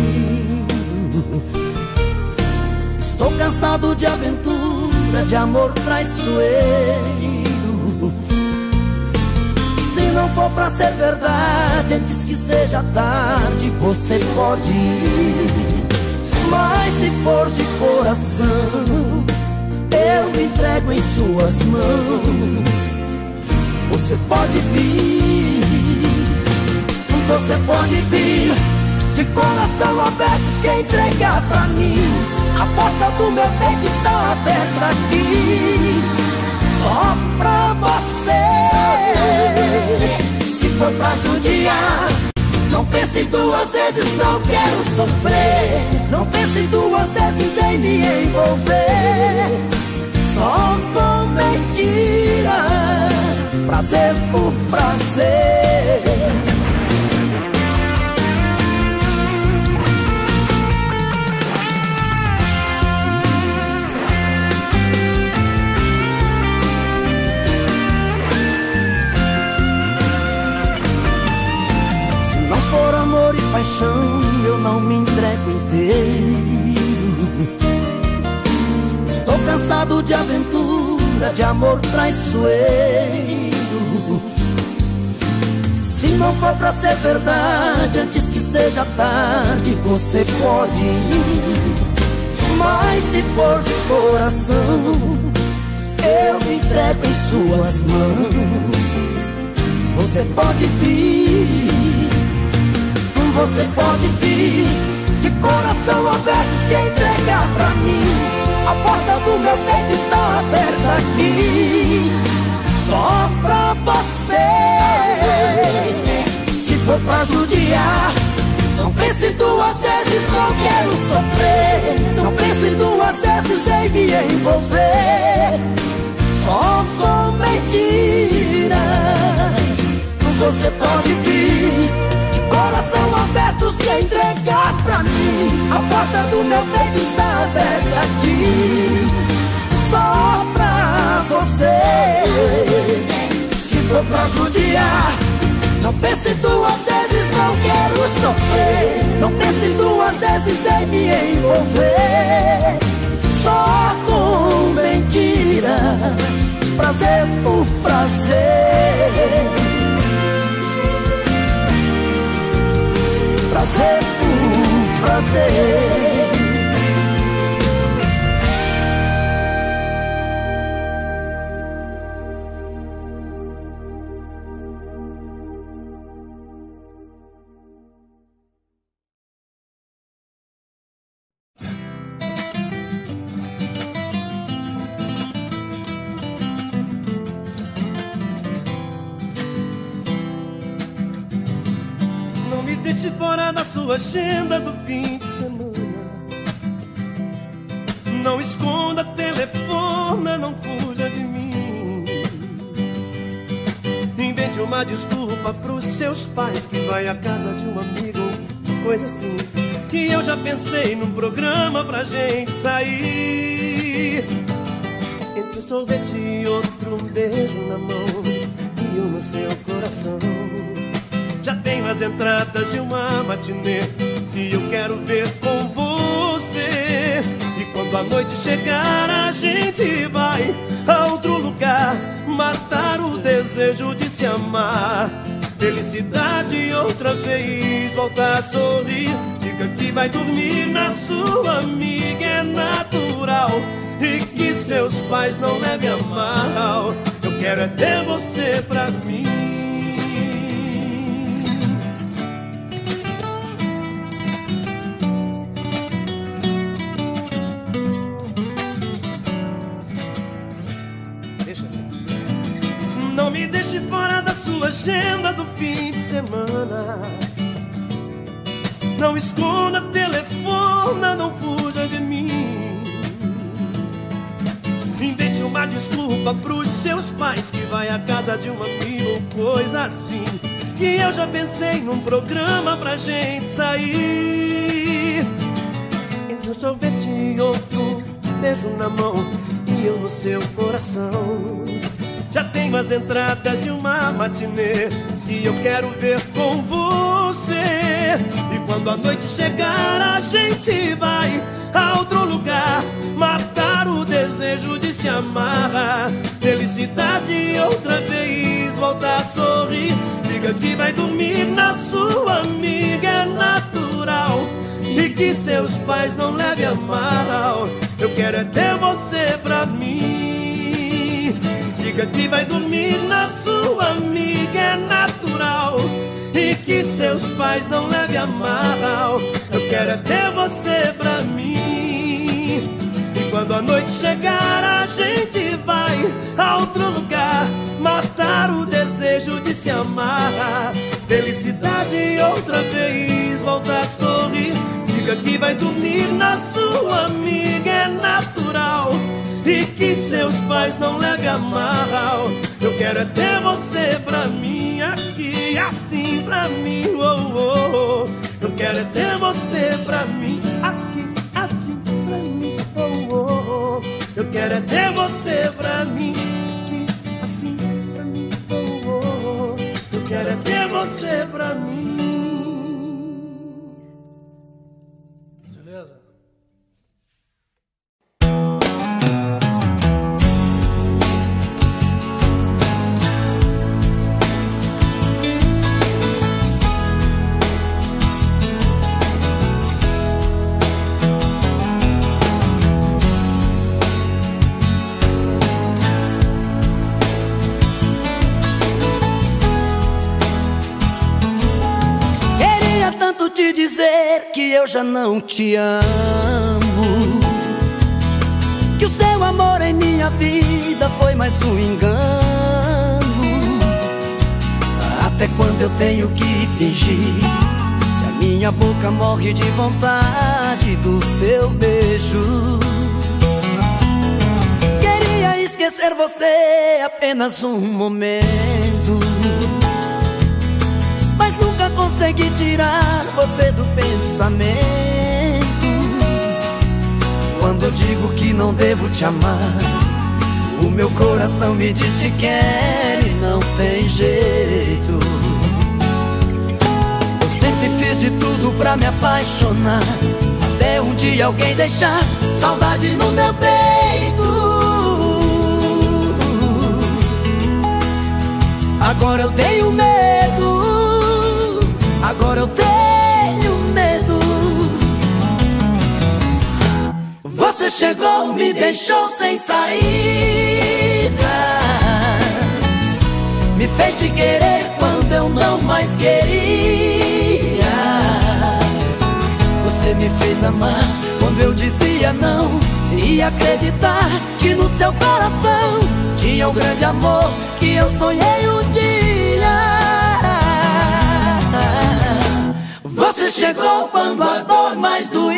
Estou cansado de aventura, de amor traiçoeiro. Se não for pra ser verdade, antes que seja tarde, você pode ir. Mas se for de coração, eu me entrego em suas mãos. Você pode vir, você pode vir, de coração aberto se entregar pra mim. A porta do meu peito está aberta aqui, só pra você. Se for pra judiar, não pense duas vezes, não quero sofrer. Não pense duas vezes em me envolver, só com mentira, prazer por prazer. paixão eu não me entrego inteiro. Estou cansado de aventura, de amor traiçoeiro. Se não for pra ser verdade, antes que seja tarde, você pode ir. Mas se for de coração, eu me entrego em suas mãos. Você pode vir, você pode vir, de coração aberto se entregar pra mim. A porta do meu peito está aberta aqui, só pra você. Se for pra judiar, não pense duas vezes, não quero sofrer. Não pense duas vezes em me envolver só com mentira. Você pode vir, de coração aberto se entregar pra mim. A porta do meu peito está aberta aqui, só pra você. Se for pra judiar, não pense duas vezes, não quero sofrer. Não pense duas vezes em me envolver só com mentira. Prazer por prazer, prazer por prazer. Deixe fora da sua agenda do fim de semana. Não esconda, telefona, não fuja de mim. Invente uma desculpa pros seus pais, que vai à casa de um amigo, coisa assim. Que eu já pensei num programa pra gente sair. Entre um sorvete e outro, um beijo na mão e um no seu coração. Já tenho as entradas de uma matinê e eu quero ver com você. E quando a noite chegar, a gente vai a outro lugar, matar o desejo de se amar. Felicidade outra vez, voltar a sorrir. Diga que vai dormir na sua amiga, é natural. E que seus pais não levem a mal. Eu quero é ter você pra mim. Não me deixe fora da sua agenda do fim de semana. Não esconda, telefona, não fuja de mim. Invente uma desculpa pros seus pais, que vai à casa de um amigo, coisa assim. Que eu já pensei num programa pra gente sair. Entre um sorvete e outro, beijo na mão e eu no seu coração. Já tenho as entradas de uma matinê e eu quero ver com você. E quando a noite chegar, a gente vai a outro lugar, matar o desejo de se amar. Felicidade outra vez, voltar a sorrir. Diga que vai dormir na sua amiga, é natural. E que seus pais não levem a mal. Eu quero é ter você pra mim. Diga que vai dormir na sua amiga, é natural. E que seus pais não levem a mal. Eu quero é ter você pra mim. E quando a noite chegar, a gente vai a outro lugar, matar o desejo de se amar. Felicidade outra vez, voltar a sorrir. Diga que vai dormir na sua amiga, é natural. E que seus pais não levem a mal. Eu quero é ter você pra mim aqui, assim pra mim, oh, oh, oh. Eu quero é ter você pra mim aqui, assim pra mim, oh, oh, oh. Eu quero é ter você pra mim aqui, assim pra mim, oh, oh, oh. Eu quero é ter você pra mim. dizer que eu já não te amo, que o seu amor em minha vida foi mais um engano. Até quando eu tenho que fingir, se a minha boca morre de vontade do seu beijo? Queria esquecer você apenas um momento, mas nunca consegui tirar você do pensamento. Quando eu digo que não devo te amar, o meu coração me diz que quer e não tem jeito. Eu sempre fiz de tudo pra me apaixonar, até um dia alguém deixar saudade no meu peito. Agora eu tenho medo, agora eu tenho medo. Você chegou, me deixou sem saída, me fez te querer quando eu não mais queria. Você me fez amar quando eu dizia não, e acreditar que no seu coração tinha o grande amor que eu sonhei um dia. Você chegou quando a dor mais doía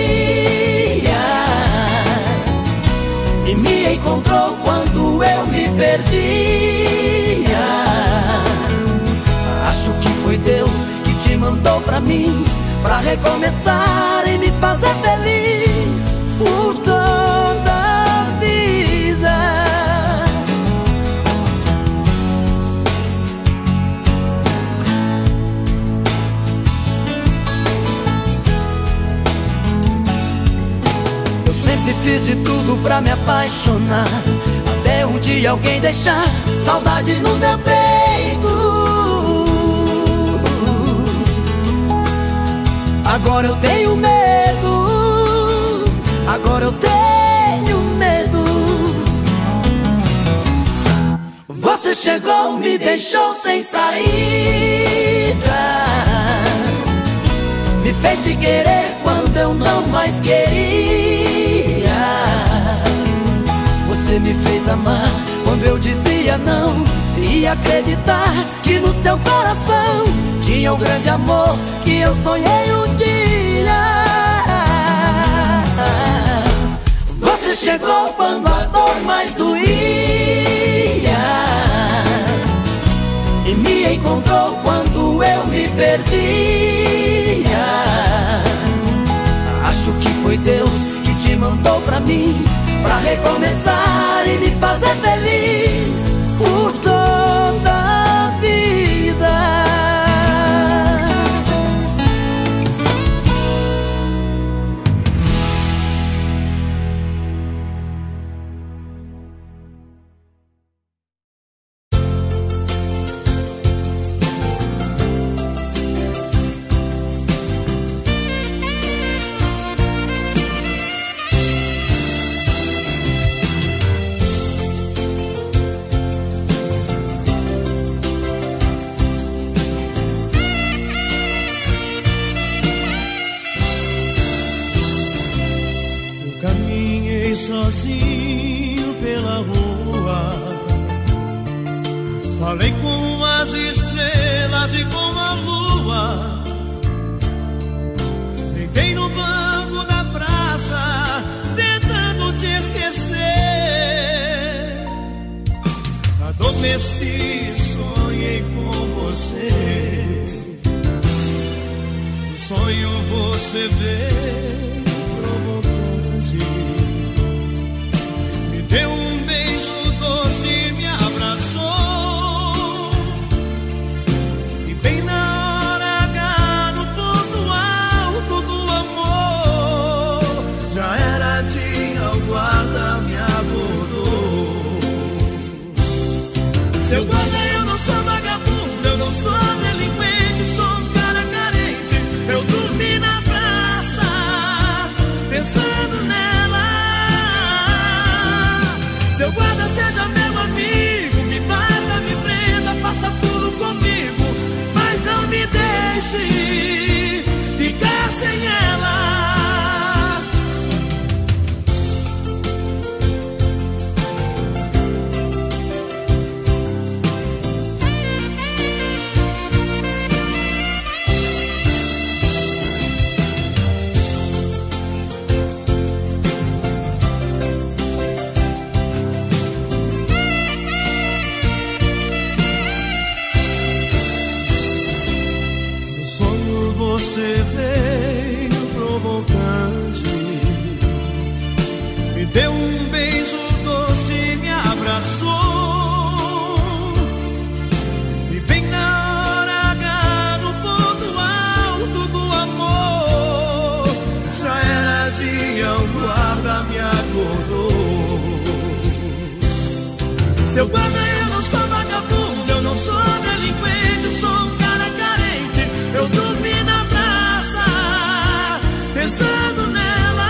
e me encontrou quando eu me perdia. Acho que foi Deus que te mandou pra mim, pra recomeçar e me fazer feliz por toda a vida. Eu sempre fiz de tudo pra me apaixonar, até um dia alguém deixar saudade no meu peito. Agora eu tenho medo, agora eu tenho medo. Você chegou, me deixou sem saída, me fez te querer quando eu não mais queria. Você me fez amar quando eu dizia não, e acreditar que no seu coração tinha o grande amor que eu sonhei um dia. Você chegou quando a dor mais doía e me encontrou quando eu me perdia. Acho que foi Deus que te mandou pra mim, pra recomeçar e me fazer feliz por toda a vida. Sozinho pela rua, falei com as estrelas e com a lua, deitei no banco da praça tentando te esquecer. Adormeci, sonhei com você, no sonho você veio provocante, deu um beijo doce e me abraçou, e bem na hora H, no ponto alto do amor, já era dia, o guarda me abordou. Seu guarda, eu não sou vagabundo, eu não sou delinquente, sou um cara carente. Eu dormi na praça, pensando nela. Seu guarda, seja meu amigo, me bata, me prenda, faça tudo comigo, mas não me deixe ficar sem sem ela. Você veio provocante, me deu um beijo doce, me abraçou, e bem na hora H, no ponto alto do amor, já era dia, o guarda me acordou. Seu guarda, eu não sou vagabundo, eu não sou delinquente, sou um cara carente, eu dormi na pensando nela.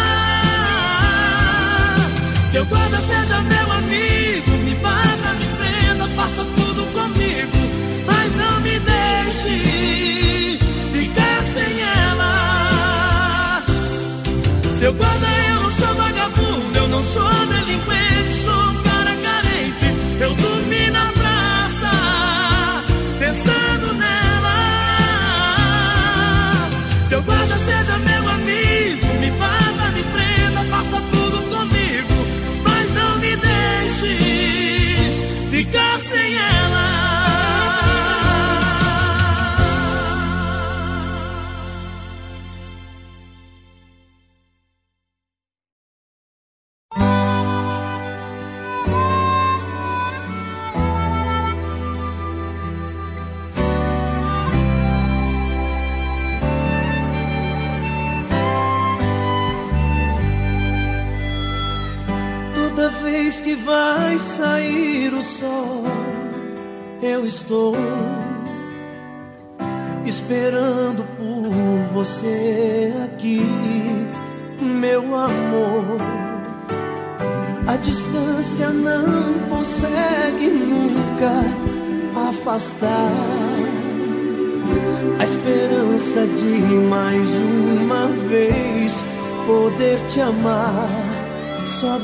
Seu guarda, seja meu amigo, me bata, me prenda, faça tudo comigo, mas não me deixe ficar sem ela. Seu guarda, eu não sou vagabundo, eu não sou delinquente, sou um cara carente, eu dormi na praça pensando nela. Seu guarda, seja meu amigo, me bata, me prenda, faça tudo comigo, mas não me deixe ficar sem ela. Toda vez que vai sair o sol, eu estou esperando por você aqui, meu amor. A distância não consegue nunca afastar a esperança de mais uma vez poder te amar. Só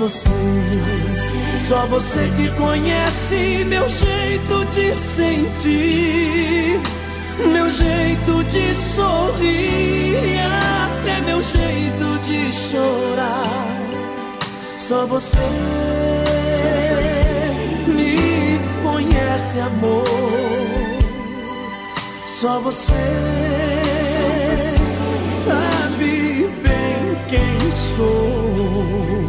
você que conhece meu jeito de sentir, meu jeito de sorrir e até meu jeito de chorar. Só você me conhece, amor. Só você sabe bem quem sou.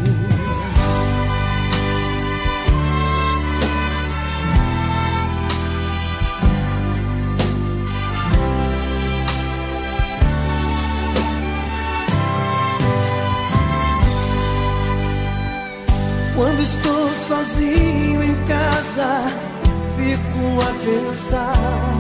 Quando estou sozinho em casa, fico a pensar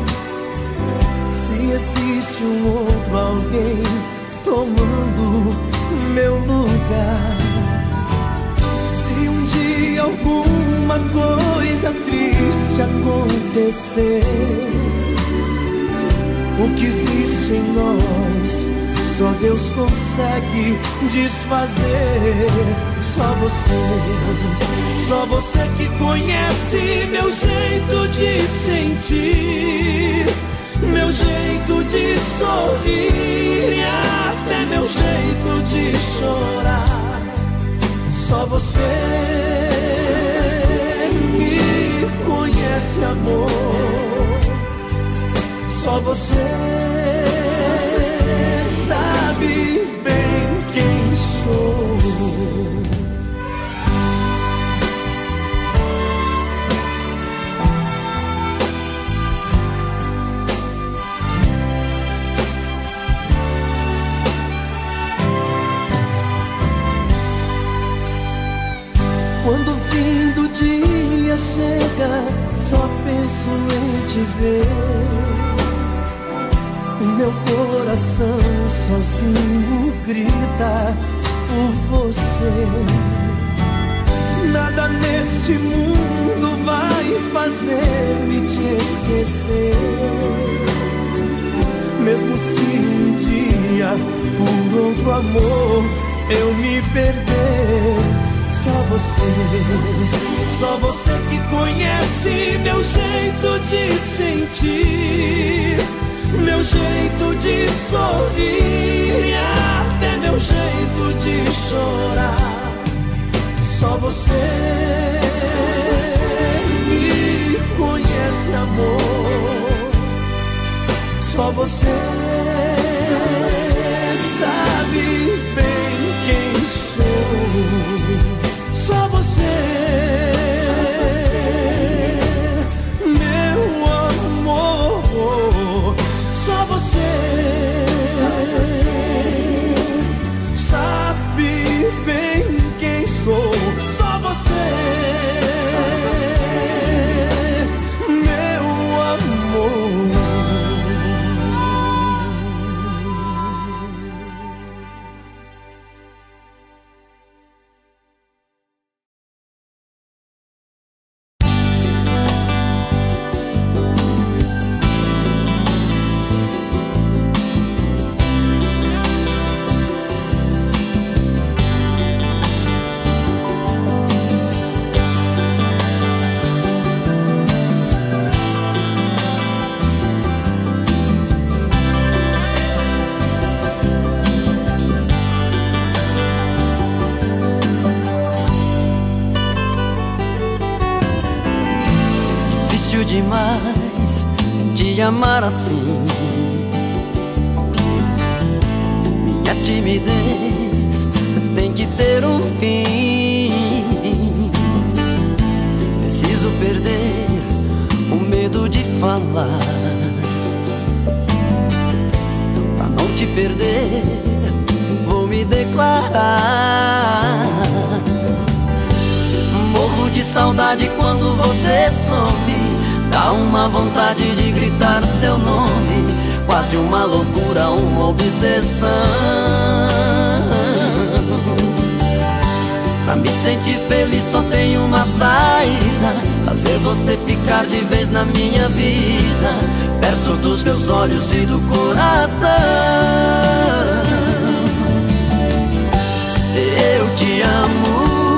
se existe um outro alguém tomando meu lugar. Se um dia alguma coisa triste acontecer, o que existe em nós só Deus consegue desfazer. Só você que conhece meu jeito de sentir, meu jeito de sorrir e até meu jeito de chorar. Só você me conhece, amor. Só você sabe bem quem sou. Quando o fim do dia chega, só penso em te ver. O meu coração sozinho grita por você. Nada neste mundo vai fazer-me te esquecer. Mesmo se um dia dia por outro amor eu me perder. Só você que conhece meu jeito de sentir, meu jeito de sorrir e até meu jeito de chorar. Só você me conhece, amor. Só você sabe bem quem sou. Só você, meu amor. Só você sabe bem quem sou. Só você, meu amor. Demais te amar assim. Minha timidez tem que ter um fim. Preciso perder o medo de falar, pra não te perder vou me declarar. Morro de saudade quando você some. Dá uma vontade de gritar seu nome, quase uma loucura, uma obsessão. Pra me sentir feliz só tem uma saída: fazer você ficar de vez na minha vida, perto dos meus olhos e do coração. Eu te amo,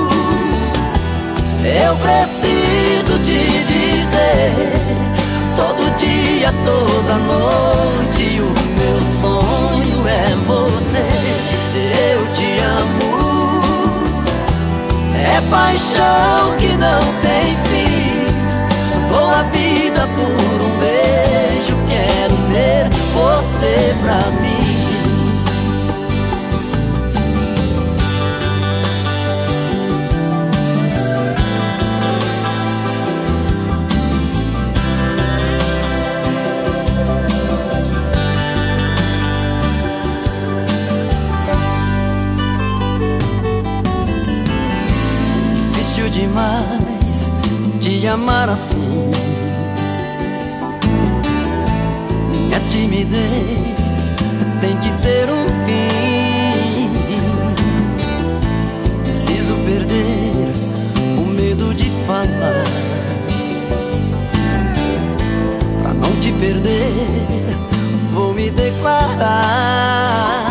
eu preciso te dizer, todo dia, toda noite, o meu sonho é você. Eu te amo, é paixão que não tem fim. Dou a vida por um beijo, quero ter você pra mim. Demais te amar assim. Minha timidez tem que ter um fim. Preciso perder o medo de falar, pra não te perder vou me declarar.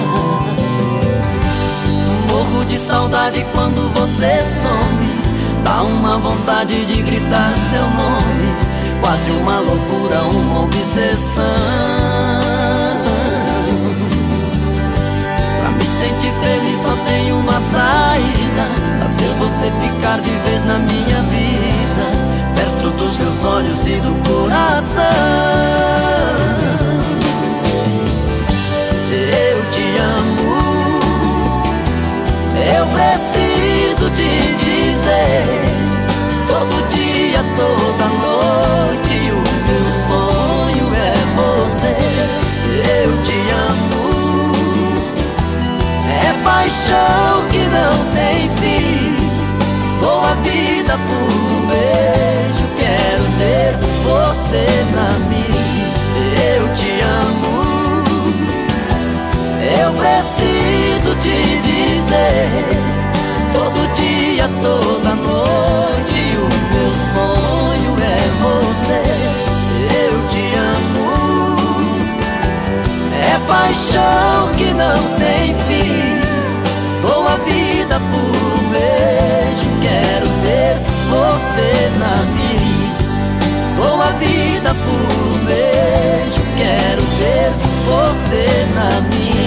Morro de saudade quando você some. Dá uma vontade de gritar seu nome, quase uma loucura, uma obsessão. Pra me sentir feliz só tem uma saída: fazer você ficar de vez na minha vida, perto dos meus olhos e do coração. Eu te amo, eu preciso te dizer, todo dia, toda noite, o meu sonho é você. Eu te amo, é paixão que não tem fim. Dou a vida por na minha. Dou a vida por um beijo, quero ter você na minha.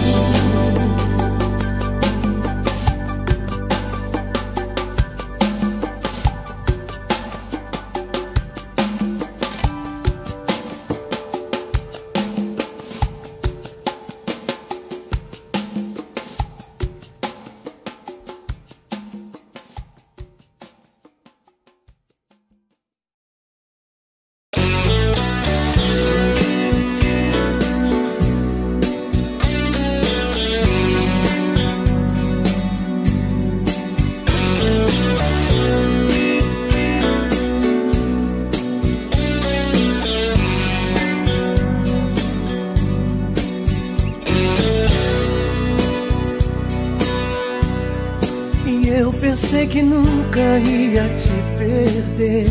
Pensei que nunca ia te perder.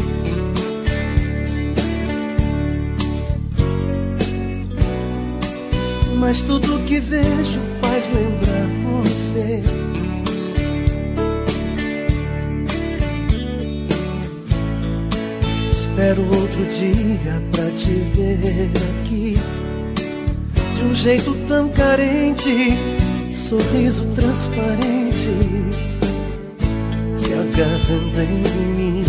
Mas tudo que vejo faz lembrar você. Espero outro dia pra te ver aqui, de um jeito tão carente, sorriso transparente, se agarrando em mim.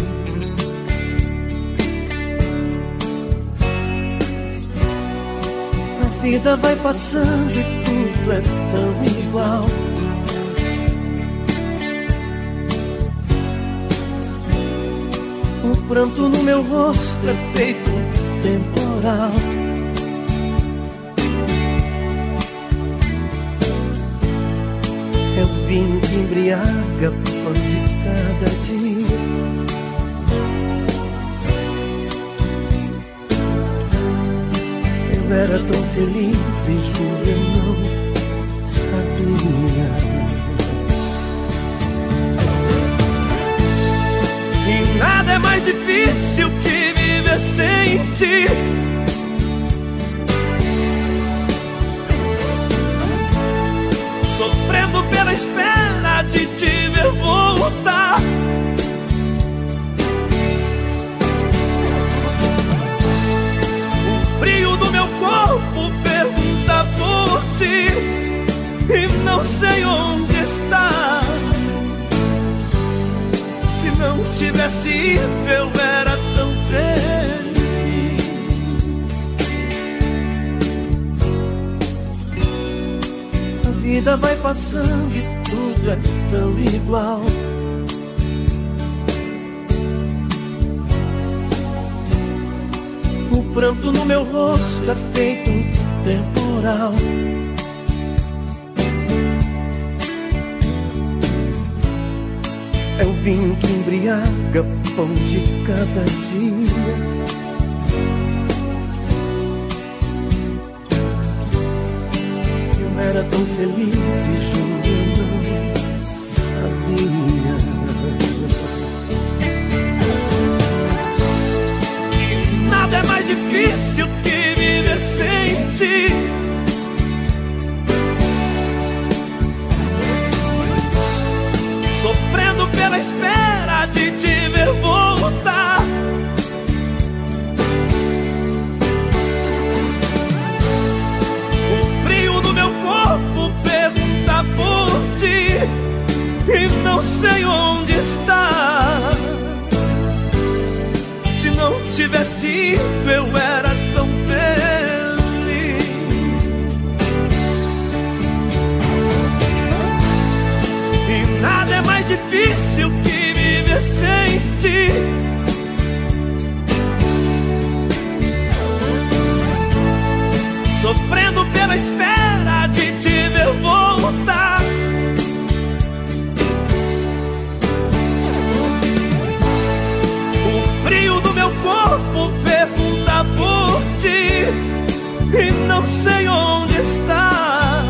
A vida vai passando e tudo é tão igual. O pranto no meu rosto é feito um temporal. É o vinho que embriaga pão de cada dia. Eu era tão feliz e juro eu não sabia. E nada é mais difícil que viver sem ti. Sofrendo pela espera de te ver voltar. O frio do meu corpo pergunta por ti, e não sei onde estás. Se não tivesse ido eu era tão feliz. A vida vai passando e tudo é tão igual. O pranto no meu rosto é feito um temporal. É o vinho que embriaga pão de cada dia. Eu era tão feliz e juro eu não sabia. Nada é mais difícil que viver sem ti. Sofrendo pela espera de te ver voltar. O frio no meu corpo pergunta por ti, e não sei onde estás. Se não tivesse ido eu era tão feliz. E nada é mais difícil que viver sem ti. Sofrendo pela espera de te ver voltar. O frio do meu corpo pergunta por ti, e não sei onde estás.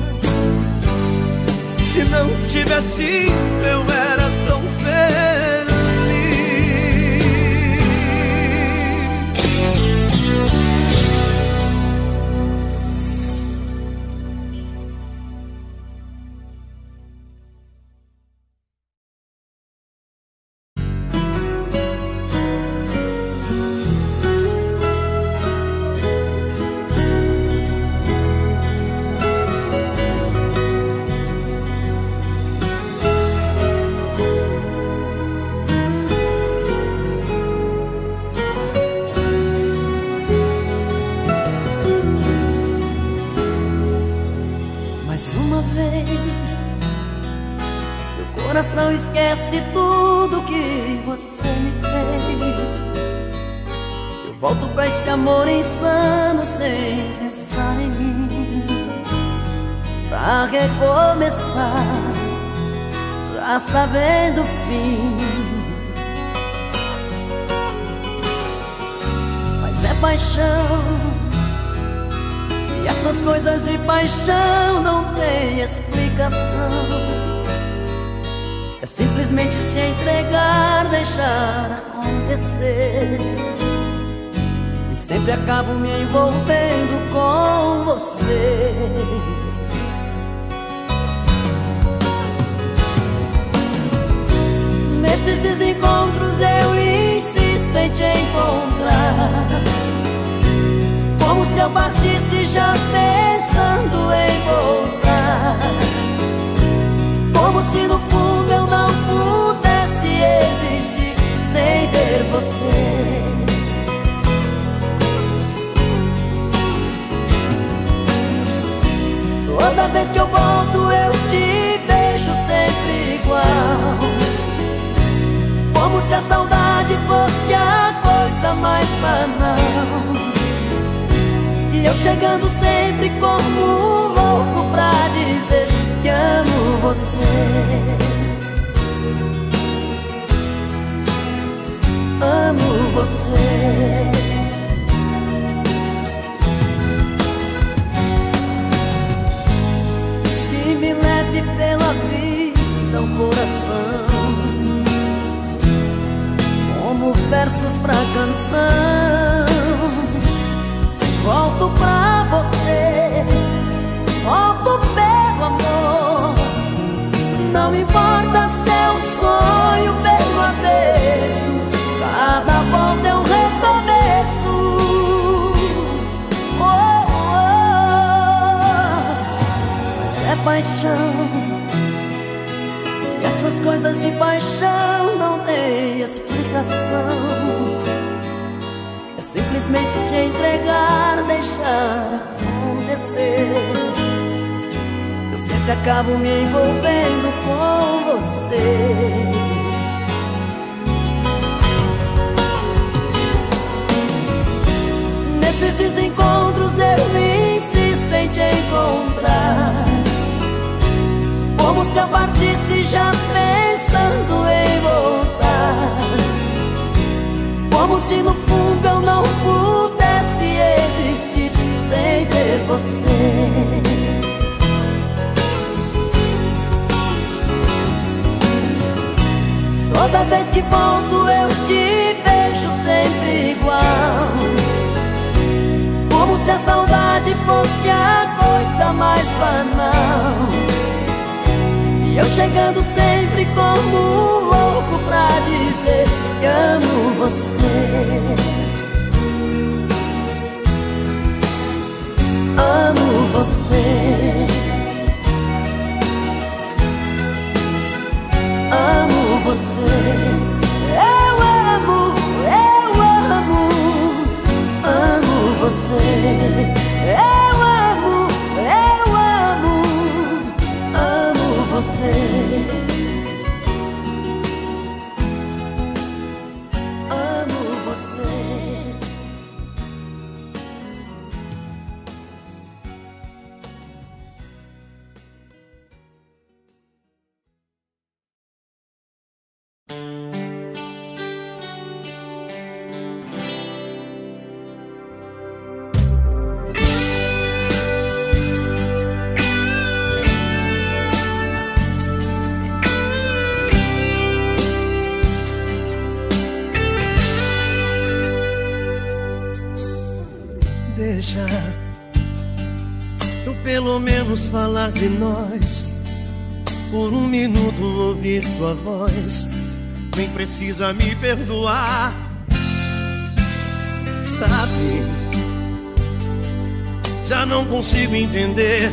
Se não tivesse ido eu era tão feliz. coração esquece tudo que você me fez. Eu volto pra esse amor insano sem pensar em mim, pra recomeçar, já sabendo o fim. Mas é paixão, e essas coisas de paixão não tem explicação. É simplesmente se entregar, deixar acontecer. E sempre acabo me envolvendo com você. Nesses encontros eu insisto em te encontrar, como se eu partisse já pensando em voltar, como se no fundo eu não pudesse existir sem ter você. Toda vez que eu volto eu te vejo sempre igual, como se a saudade fosse a coisa mais banal. E eu chegando sempre como um louco pra dizer que amo você. Amo você. Que me leve pela vida o coração, como versos pra canção. Volto pra você, volto pelo amor. Não importa se é um sonho pelo avesso, cada volta é um recomeço. Oh, oh. Mas é paixão, e essas coisas de paixão não tem explicação. É simplesmente se entregar, deixar acontecer. Eu sempre acabo me envolvendo com você. Nesses encontros eu insisto em te encontrar, como se eu partisse já pensando em voltar, como se no fundo eu não pudesse existir sem ter você. Toda vez que volto eu te vejo sempre igual, como se a saudade fosse a coisa mais banal. E eu chegando sempre como um louco pra dizer que amo você. Amo você. Amo você. Eu amo você. Eu amo você. Amo você. Deixa eu pelo menos falar de nós, por um minuto ouvir tua voz. Nem precisa me perdoar, sabe? Já não consigo entender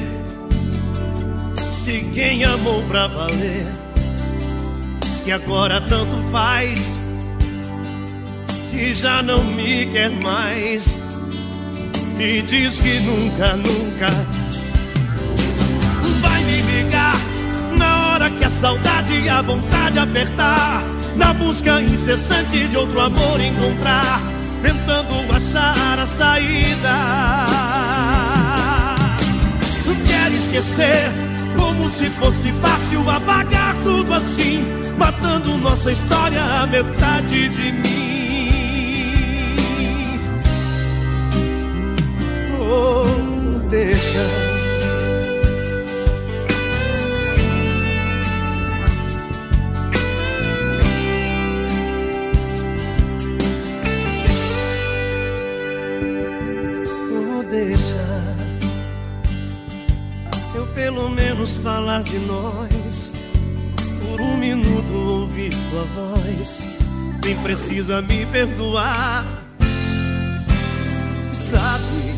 se quem amou pra valer diz que agora tanto faz, que já não me quer mais, e diz que nunca, nunca vai me ligar na hora que a saudade e a vontade apertar, na busca incessante de outro amor encontrar, tentando achar a saída. Quero esquecer, como se fosse fácil apagar tudo assim, matando nossa história, a metade de mim. Oh, deixa. Eu pelo menos falar de nós, por um minuto ouvir tua voz. Nem precisa me perdoar, sabe?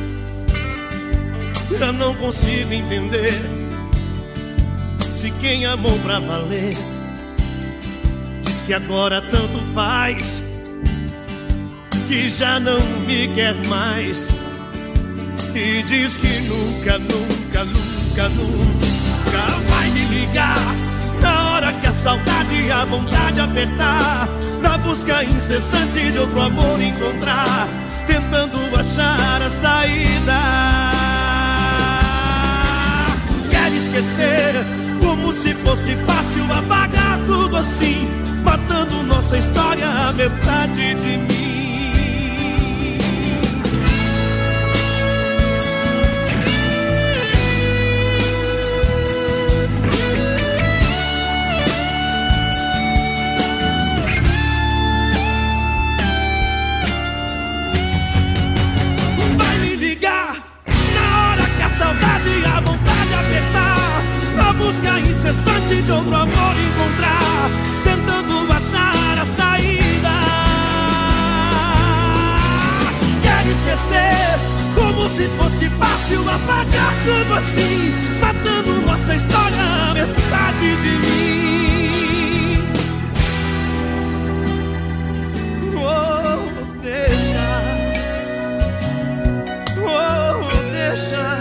Já não consigo entender se quem amou pra valer diz que agora tanto faz, que já não me quer mais, e diz que nunca, nunca, nunca, nunca vai me ligar, na hora que a saudade e a vontade apertar, na busca incessante de outro amor encontrar, tentando achar a saída. Quero esquecer, como se fosse fácil apagar tudo assim, matando nossa história, a metade de mim. Busca incessante de outro amor encontrar, tentando achar a saída. Quero esquecer, como se fosse fácil apagar tudo assim, matando nossa história, a metade de mim. Oh, deixa. Oh, deixa.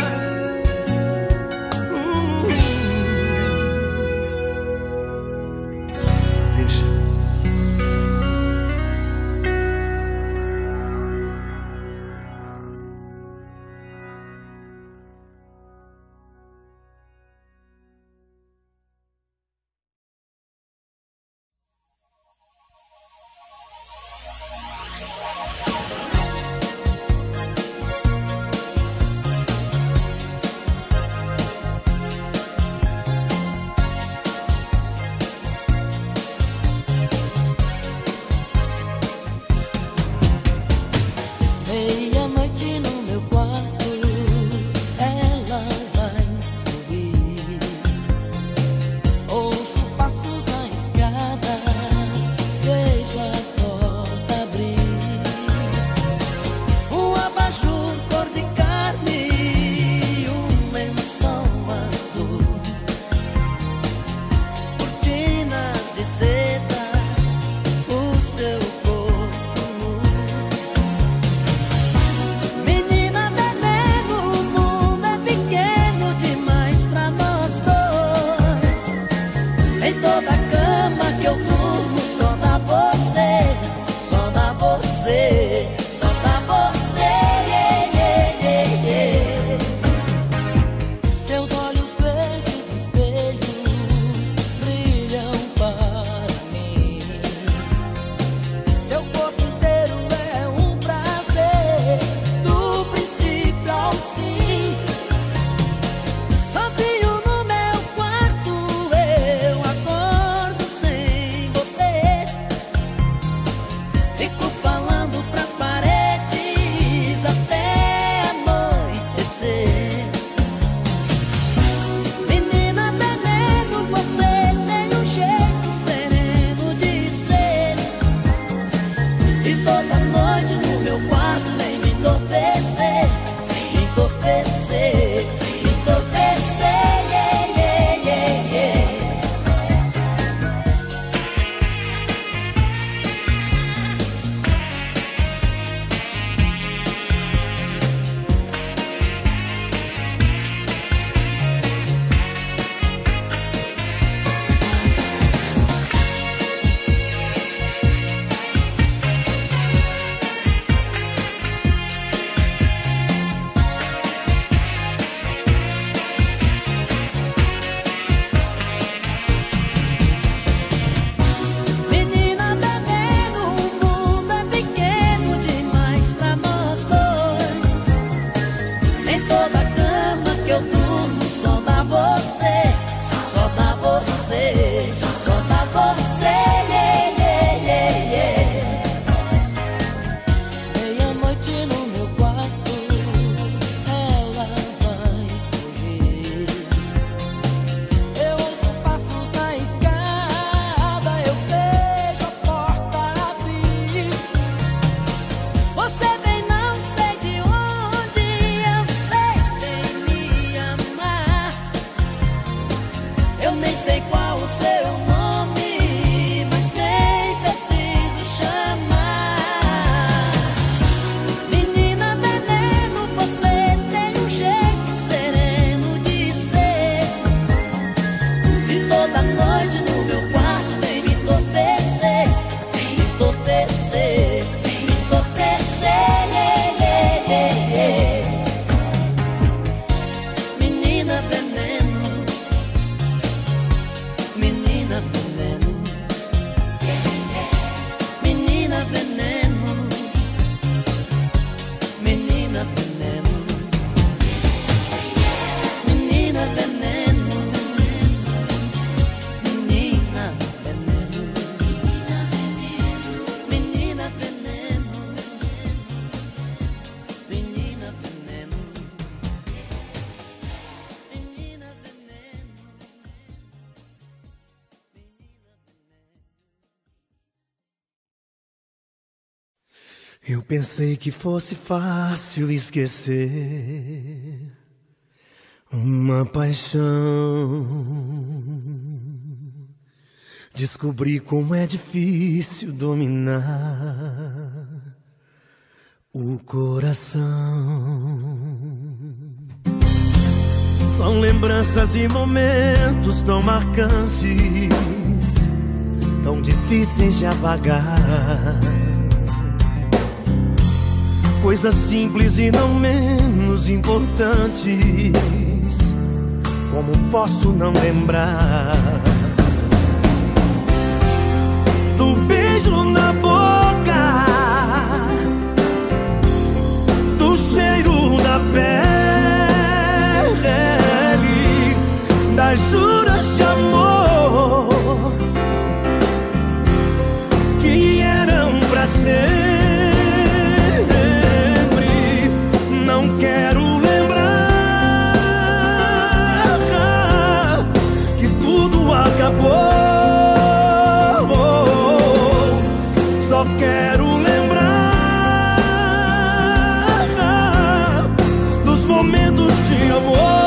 Eu pensei que fosse fácil esquecer uma paixão. Descobri como é difícil dominar o coração. São lembranças e momentos tão marcantes, tão difíceis de apagar. Coisas simples e não menos importantes, como posso não lembrar do beijo na boca, do cheiro da pele, das juras de amor que eram pra sempre. Não quero lembrar que tudo acabou. Só quero lembrar dos momentos de amor.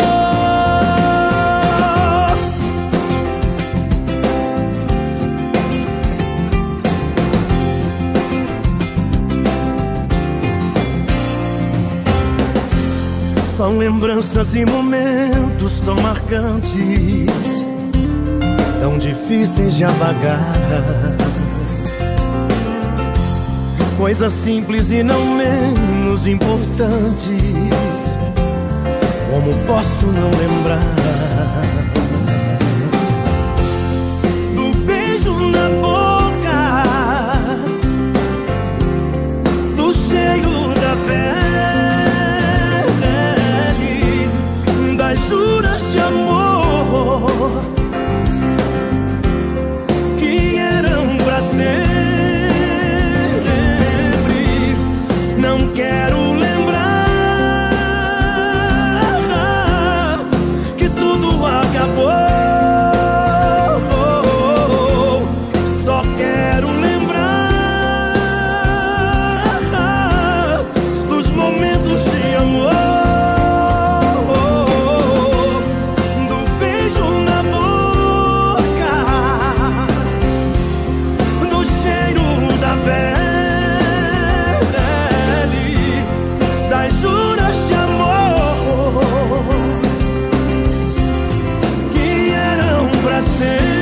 São lembranças e momentos tão marcantes, tão difíceis de apagar. Coisas simples e não menos importantes, como posso não lembrar do beijo na boca, do cheiro da pele, das juras de amor que eram pra sempre. Não quero lembrar que tudo acabou. Só quero lembrar dos momentos de amor, do beijo na boca, do cheiro da pele, juras de amor que eram pra sempre.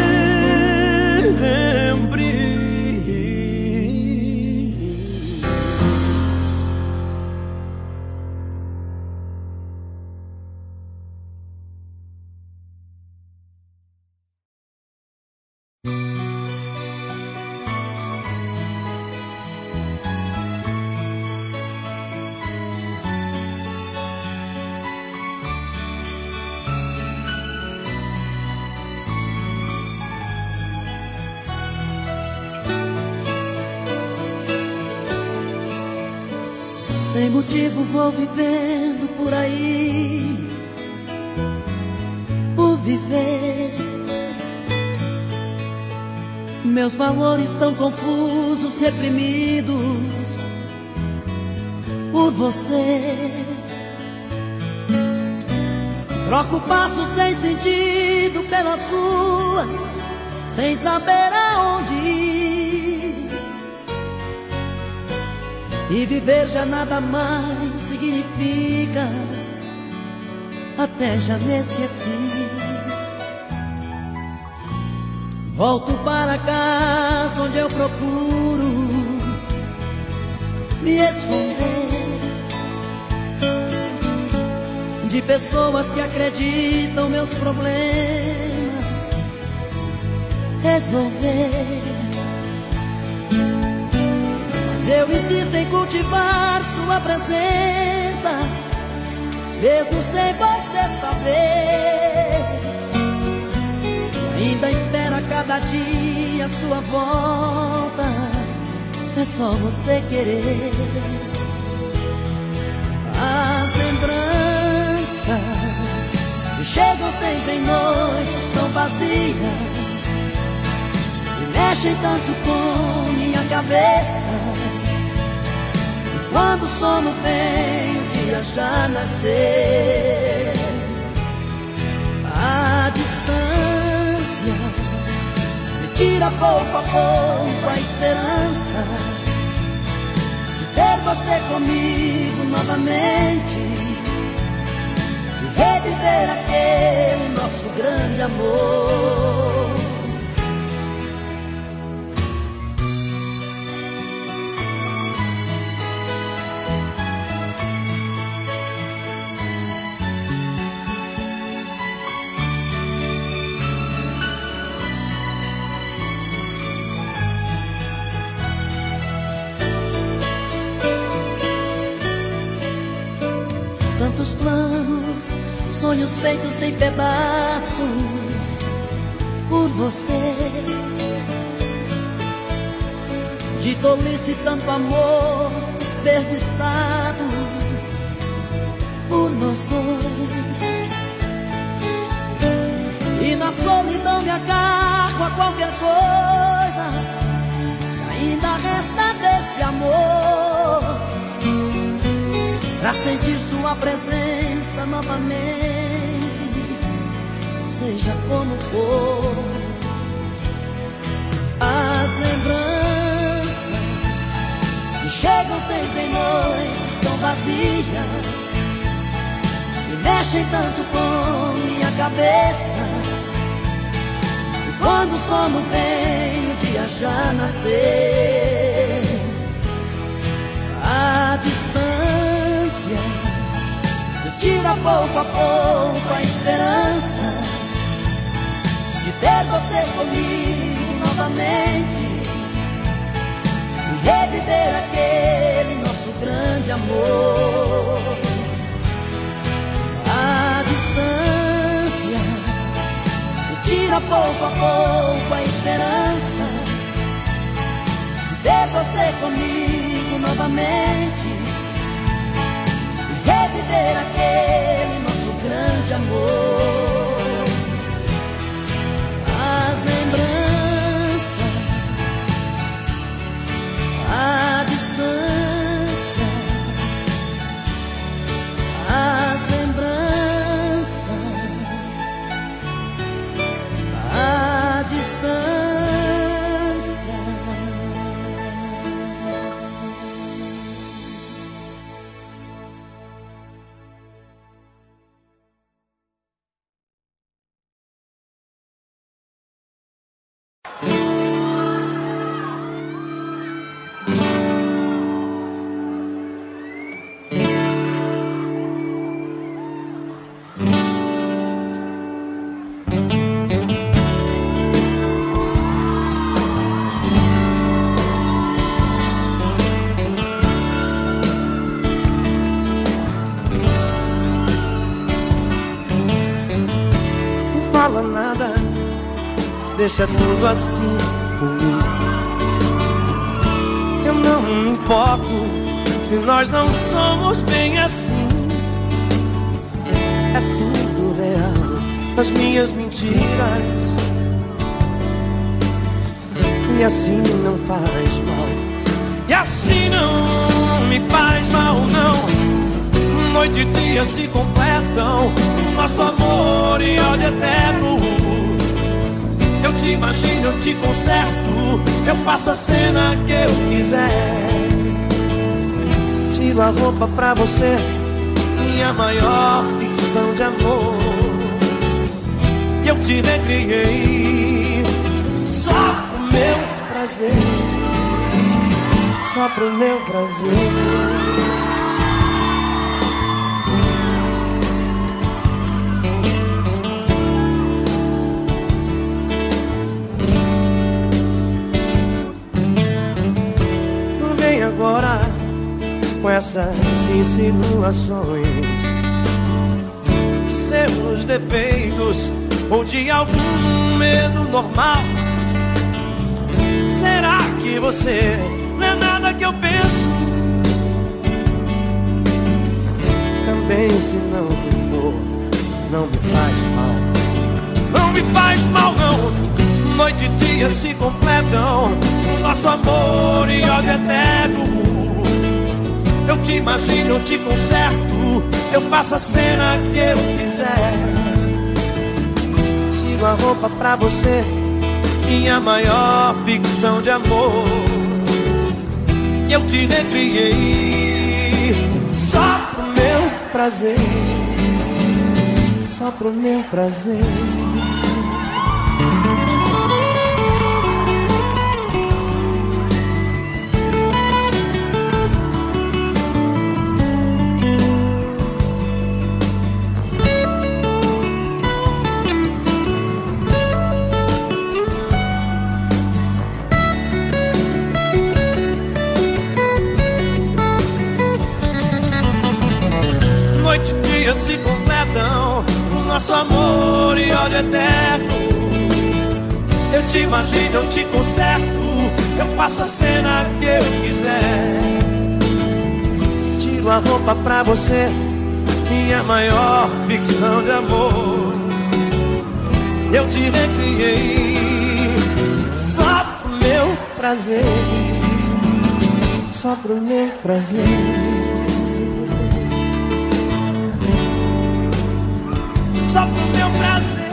Sem motivo vou vivendo por aí, por viver. Meus valores tão confusos, reprimidos por você. Troco passos sem sentido pelas ruas, sem saber aonde ir. E viver já nada mais significa, até já me esqueci. Volto para casa onde eu procuro me esconder de pessoas que acreditam meus problemas resolver. Eu insisto em cultivar sua presença, mesmo sem você saber. Ainda espera cada dia sua volta, é só você querer. As lembranças que chegam sempre em noites tão vazias e mexem tanto com minha cabeça. Quando o sono vem, o dia já nascer. A distância me tira pouco a pouco a esperança de ter você comigo novamente e reviver aquele nosso grande amor. Tantos planos, sonhos feitos em pedaços por você. De tolice tanto amor desperdiçado por nós dois. E na solidão me agarro a qualquer coisa que ainda resta desse amor, pra sentir sua presença novamente, seja como for. As lembranças que chegam sempre em noites tão vazias e mexem tanto com minha cabeça. E quando o sono vem, o dia já nascer. A distância me tira pouco a pouco a esperança de ter você comigo novamente e reviver aquele nosso grande amor. A distância me tira pouco a pouco a esperança de ter você comigo novamente e reviver aquele nosso grande amor. As lembranças, a distância, as lembranças, a distância. Fala nada, deixa tudo assim por mim. Eu não me importo se nós não somos bem assim. É tudo real, as minhas mentiras, e assim não faz mal. E assim não me faz mal, não. Noite e dia se completam, nosso amor e ódio eterno. Eu te imagino, eu te conserto, eu faço a cena que eu quiser. Tiro a roupa pra você, minha maior ficção de amor. E eu te recriei só pro meu prazer, só pro meu prazer. Agora com essas insinuações de seus defeitos ou de algum medo normal. Será que você não é nada que eu penso? Também se não for, não me faz mal. Não me faz mal não. Noite e dia se completam, nosso amor e ódio eterno. Eu te imagino, eu te conserto, eu faço a cena que eu quiser. Tiro a roupa pra você, minha maior ficção de amor. Eu te recriei só pro meu prazer, só pro meu prazer. Noite e dia se completam, o nosso amor e ódio eterno. Eu te imagino, eu te conserto, eu faço a cena que eu quiser. Tiro a roupa pra você, minha maior ficção de amor. Eu te recriei só pro meu prazer, só pro meu prazer. Só pro meu prazer.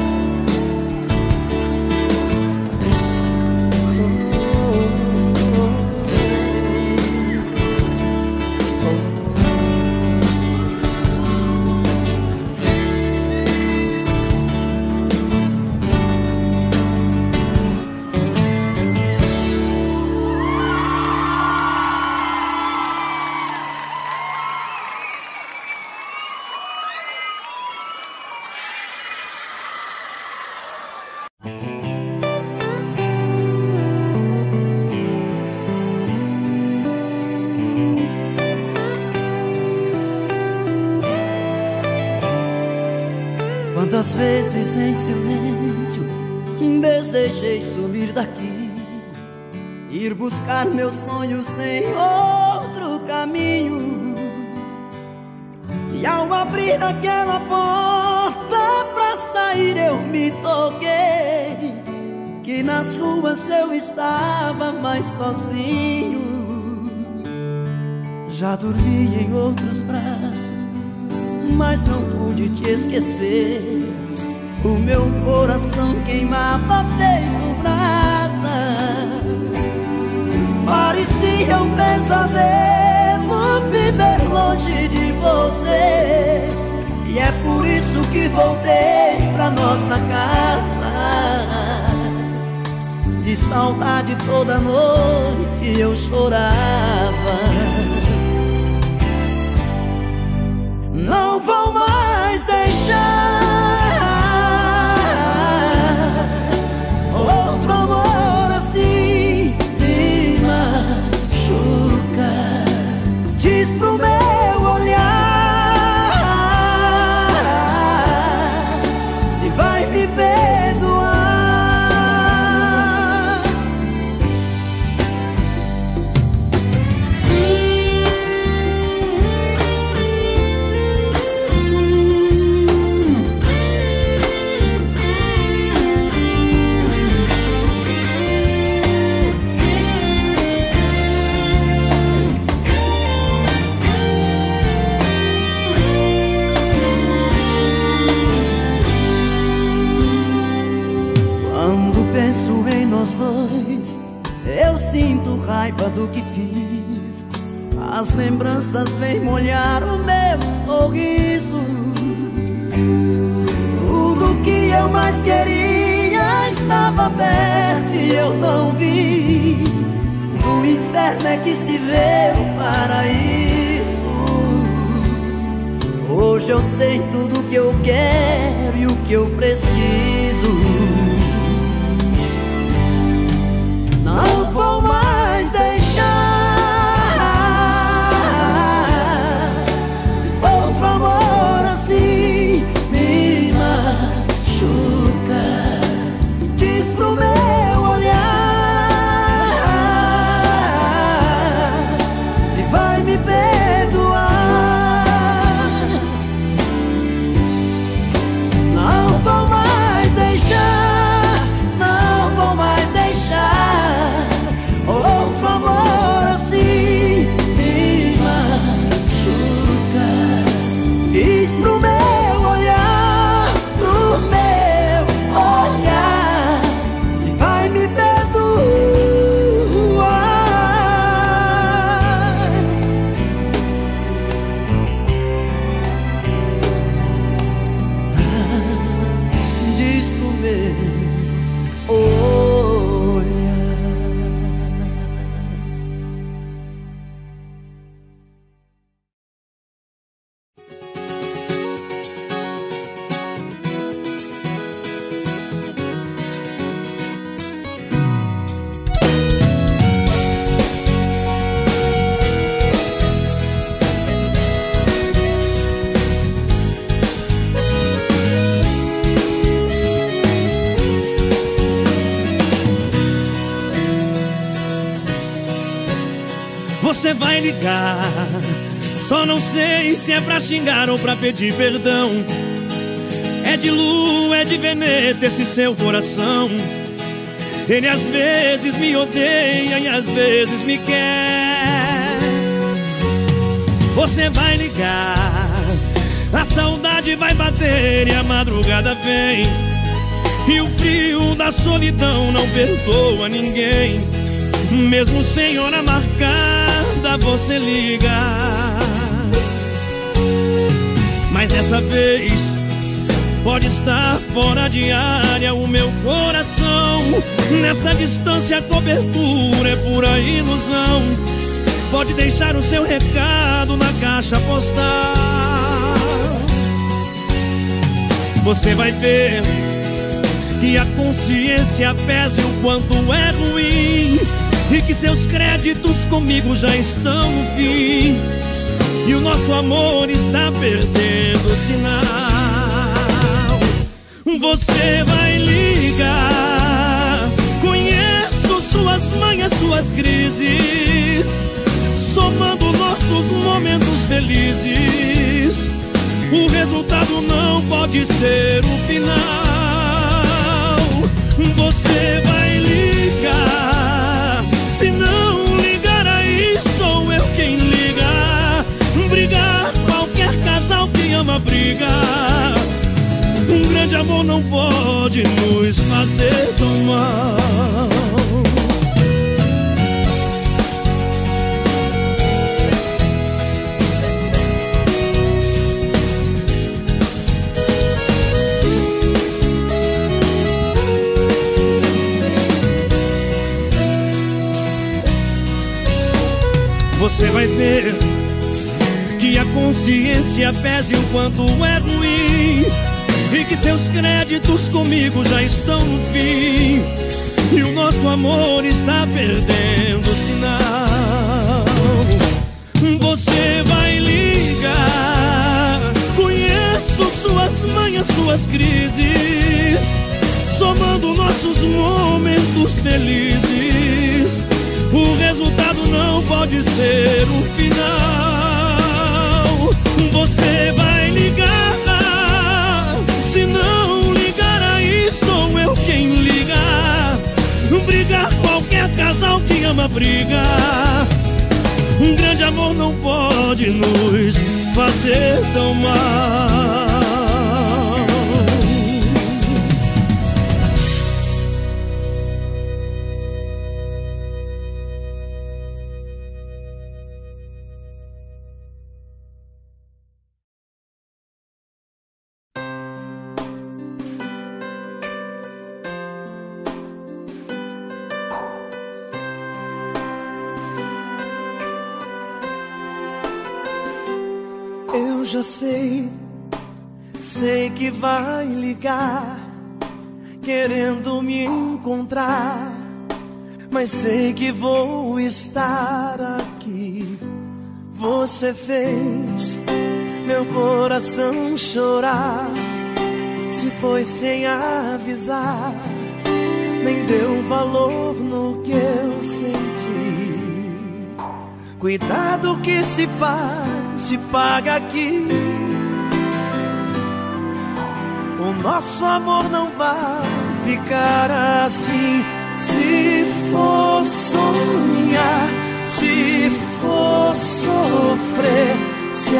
Quantas vezes em silêncio desejei sumir daqui, ir buscar meus sonhos em outro caminho. E ao abrir aquela porta pra sair eu me toquei que nas ruas eu estava mais sozinho. Já dormi em outros braços, mas não pude te esquecer. O meu coração queimava feito brasa. Parecia um pesadelo viver longe de você. E é por isso que voltei pra nossa casa. De saudade toda noite eu chorava. Não vou mais deixar outro amor assim me machuca. Diz pro meu olhar se vai me perdoar. Penso em nós dois, eu sinto raiva do que fiz. As lembranças vêm molhar o meu sorriso. Tudo que eu mais queria estava perto e eu não vi. No inferno é que se vê o paraíso. Hoje eu sei tudo que eu quero e o que eu preciso. Não vou mais deixar outro amor assim me machuca. Diz pro meu olhar se vai me perdoar. Não vou mais deixar Você vai ligar, só não sei se é pra xingar ou pra pedir perdão. É de lua, é de veneta esse seu coração. Ele às vezes me odeia e às vezes me quer. Você vai ligar, a saudade vai bater e a madrugada vem. E o frio da solidão não perdoa ninguém. Mesmo sem hora marcada você liga. Mas dessa vez pode estar fora de área o meu coração. Nessa distância a cobertura é pura ilusão. Pode deixar o seu recado na caixa postal. Você vai ver que a consciência pesa o quanto é ruim, e que seus créditos comigo já estão no fim, e o nosso amor está perdendo sinal. Você vai ligar, conheço suas manhas, suas crises, somando nossos momentos felizes. O resultado não pode ser o final. Você vai ligar, se não ligar aí sou eu quem liga. Brigar, qualquer casal que ama brigar. Um grande amor não pode nos fazer tão mal. Você vai ver que a consciência pesa o quanto é ruim, e que seus créditos comigo já estão no fim, e o nosso amor está perdendo sinal. Você vai ligar, conheço suas manhas, suas crises, somando nossos momentos felizes. O resultado não pode ser o final. Você vai ligar, se não ligar aí sou eu quem liga. Brigar, qualquer casal que ama brigar. Um grande amor não pode nos fazer tão mal. Eu já sei que vai ligar, querendo me encontrar, mas sei que vou estar aqui. Você fez meu coração chorar, se foi sem avisar, nem deu valor no que eu senti. Cuidado que se faz, se paga aqui. O nosso amor não vai ficar assim. Se for sonhar, se for sofrer, se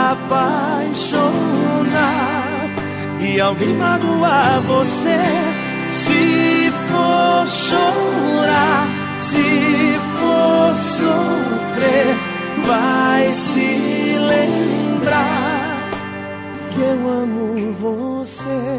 apaixonar e alguém magoar você, se for chorar, se for sofrer, vai se lembrar que eu amo você.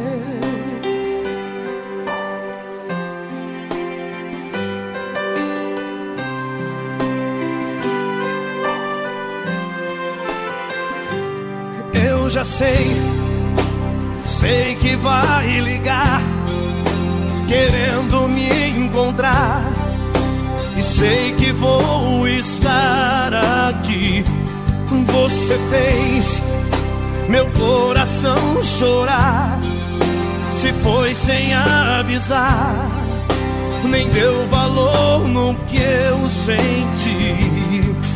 Eu já sei que vai ligar, querendo me encontrar, e sei que vou estar aqui. Você fez meu coração chorar, se foi sem avisar, nem deu valor no que eu senti.